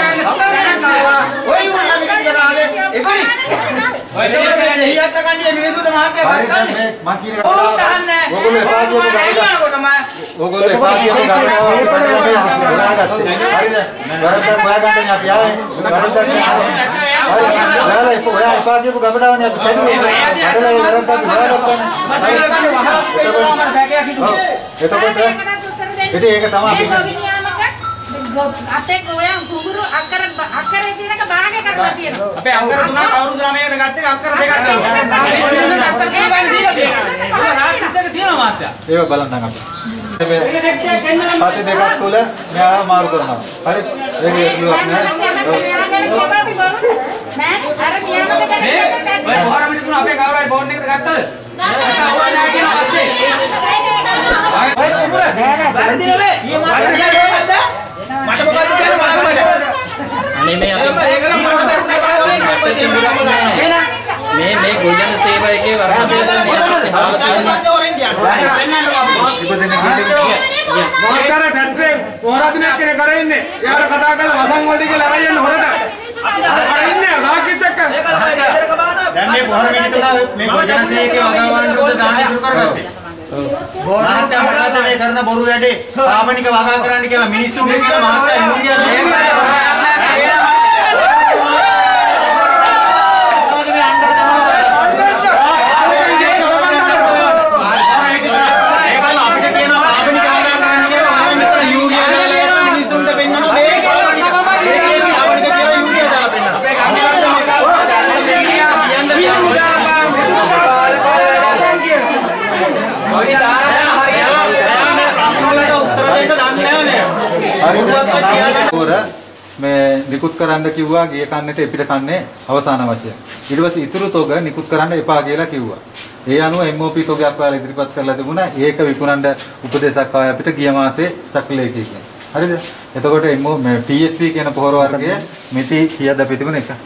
ඔය උන් යන්නේ ටික ආවේ එකොනි ඔය දෙවියන් මේ දෙහියත් කණ්ඩිය මිනිදුද මහත්ය බත් කන්නේ මම කියන එක ඕක තහන්නේ ඕගොල්ලෝ එපා කියපු ගමනකොටම ඕගොල්ලෝ එපා කියපු ගමන හොයාගත්තේ හරිද වරද්දක් හොයාගන්න අපි ආවේ වරද්දක් නෑ හරි ඔයා එපා කියපු ගමනවනේ අපි කැඩුවේ අදලා ඒ වරද්දක් හොයාගත්තා එතකොට ඉතින් ඒක තමයි අපි අතේ ඔයා කුඹුරු අක්කර අක්කර දිනක භාගය කරලා තියෙනවා. අපේ අක්කර තුනක් අවුරුදු නවයකට ගත්තේ අක්කර දෙකක් තියෙනවා. මේ පිළිතුරට අක්කර තුන ගන්න දීලා තියෙනවා. ඒක රාජ්‍යත් එක තියෙනවා මාත්‍යා. ඒක බලන්න අපි. පස්සේ දෙකක් තුල මෙයා මාරු කරනවා. හරි. ඒක ඉවත් නෑ. නෑ අර නියම දෙක ඔය පොර මිනිත් තුන අපේ කවුරු හරි ෆෝන් එකකට ගත්තද? ඕවා නෑ කියන පස්සේ. ඔය කුඹුර වැරදි නෙමෙයි. ඊයේ මාත්‍යා කියන්නේ මට මොකද්ද කියන්නේ මට අනේ මේ අපි මේ මේ ගොජන සේවයකේ වරහපිට මොකක්ද ටැට්‍රේ පොරදිනක් කෙනෙක් කරේ ඉන්නේ. එයාට කතා කරලා වසන් වලදී කියලා අරන් යන්න හොරට. අපි අර ඉන්නේ සාක්කිත් එක්ක. දැන් මේ පොර මිනිතුලා මේ ගොජන සේවකේ වගාවන්න උද දාන්න ඉතුරු කරගත්තේ. මහත්තයා මොකද මේ කරන බොරු වැඩේ පාපනික වගා කරන්න කියලා මිනිස්සුන්ට කියලා මහත්තයා යූරියා මේ නිකුත් කරන්න කිව්වා ගිය කන්නට එපිට කන්නේ අවසාන වශයෙන්. ඊට පස්සේ ඉතුරු තොග නිකුත් කරන්න එපා කියලා කිව්වා. ඒ අනුව එම් ඕ පී තොගයක් ඔයාලා ඉදිරිපත් කරලා තිබුණා. ඒක විකුණන්න උපදේශක් ආවා අපිට ගිය මාසේ චක්‍රලේඛී කියන. හරිද? එතකොට එම් ඕ මේ ටී එස් පී කියන පොහොර වර්ගය මිටි කීයද අපි තිබුණ එක?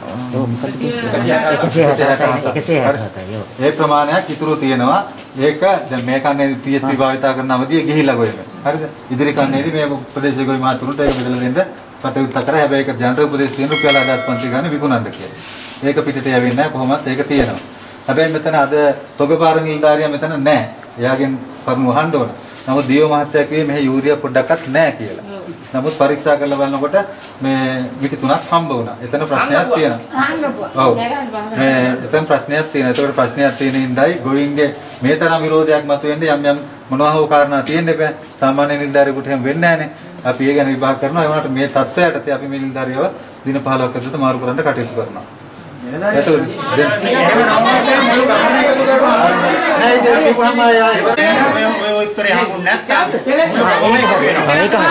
ඒ ප්‍රමාණයක් ඉතුරු තියෙනවා. ඒක දැන් මේ කන්නේ ටී එස් පී භාවිතා කරන අවධිය ගිහිලා ගොයන. හරිද? ඉදිරි කන්නේදී මේ උපදේශකගේ මාතුරුන්ට ඒක බෙදලා දෙන්න කටයුත්ත කරා. හැබැයි ඒක ජනරල් උපදේශ තියෙන රුපියල් අඩ පන්සිය ගන්න විකුණන්න කියලා. ඒක පිටට යවෙන්නේ නැහැ කොහොමත් ඒක තියෙනවා. හැබැයි මෙතන අද තොගපාර නිලධාරියා මෙතන නැහැ. එයාගෙන් කරුණු අහන්න ඕන. නමුත් දියෝ මහත්තයා කිව්වේ මෙහි යූරියා පොඩ්ඩක්වත් නැහැ කියලා. නමුත් පරීක්ෂා කරලා බලනකොට මේ මිටි තුනක් හම්බ වුණා. එතන ප්‍රශ්නයක් තියෙනවා. ඔව්. මේ එතන ප්‍රශ්නයක් තියෙනවා. ඒකට ප්‍රශ්නයක් තියෙන හින්දායි ගෝවින්ගේ මේ තරම් විරෝධයක් මතුවෙන්නේ යම් යම් මොනවා හෝ කාරණා තියෙන්න බෑ. සාමාන්‍ය නිලධාරියෙකුට එහෙම වෙන්නේ නැහනේ. අපි ඒ ගැන විභාග කරනවා. ඒ වුණාට මේ තත්ත්වයට අපි මේ නිලධාරියව දින පහළොවක් ඇතුළත මාරු කරන්න කටයුතු කරනවා. එතකොට දැන් එහෙම නම් මුළු ගමන එකතු කරනවා. නෑ ඒක කිව්වම ආයෙ ඔය උත්තරේ හම්බුනේ නැත්නම් කොහොමද ඒක වෙනවා. ඒක හරි.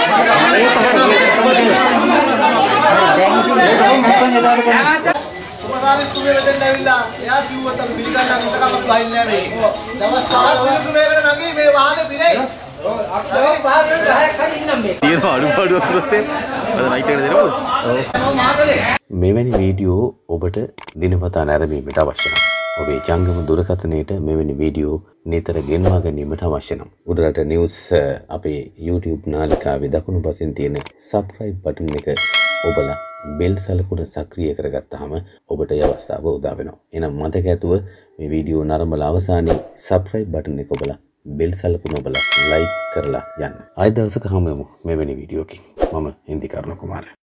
උපදාවිත් තුනේ වෙන්න ඇවිල්ලා එයා කිව්වත් අපි පිළිගන්න අන්තකමක් වහින්නේ නැහැ මේක. දවස් පහක් පිළිතුරේකට නැගී මේ වාහනේ පිරේ. ඔව් අපි පාරේ ගහයක් හරි ඉන්නම් මේ. තියෙන අඩු අඩු අසුරත් අද ලයිට් එක දෙනවද? ඔව්. මෙවැනි වීඩියෝ ඔබට දිනපතා නැරඹීමට අවශ්‍ය නම් ඔබේ ජංගම දුරකථනයට මෙවැනි වීඩියෝ නිතර ගෙන්වා ගැනීමට අවශ්‍ය නම් උඩරට නිවුස් අපේ YouTube නාලිකාවේ දකුණු පසින් තියෙන subscribe button එක ඔබලා බෙල් සලකුණ සක්‍රිය කරගත්තාම ඔබට ඒ අවස්ථාව උදා වෙනවා. එහෙනම් මතක ඇතුව මේ වීඩියෝ නරඹලා අවසානයේ subscribe button එක ඔබලා බෙල් සලකුණ ඔබලා like කරලා යන්න. ආයෙ දවසක හමු වෙමු මෙවැනි වීඩියෝකින්. මම හින්දි කරුණ කුමාරයා.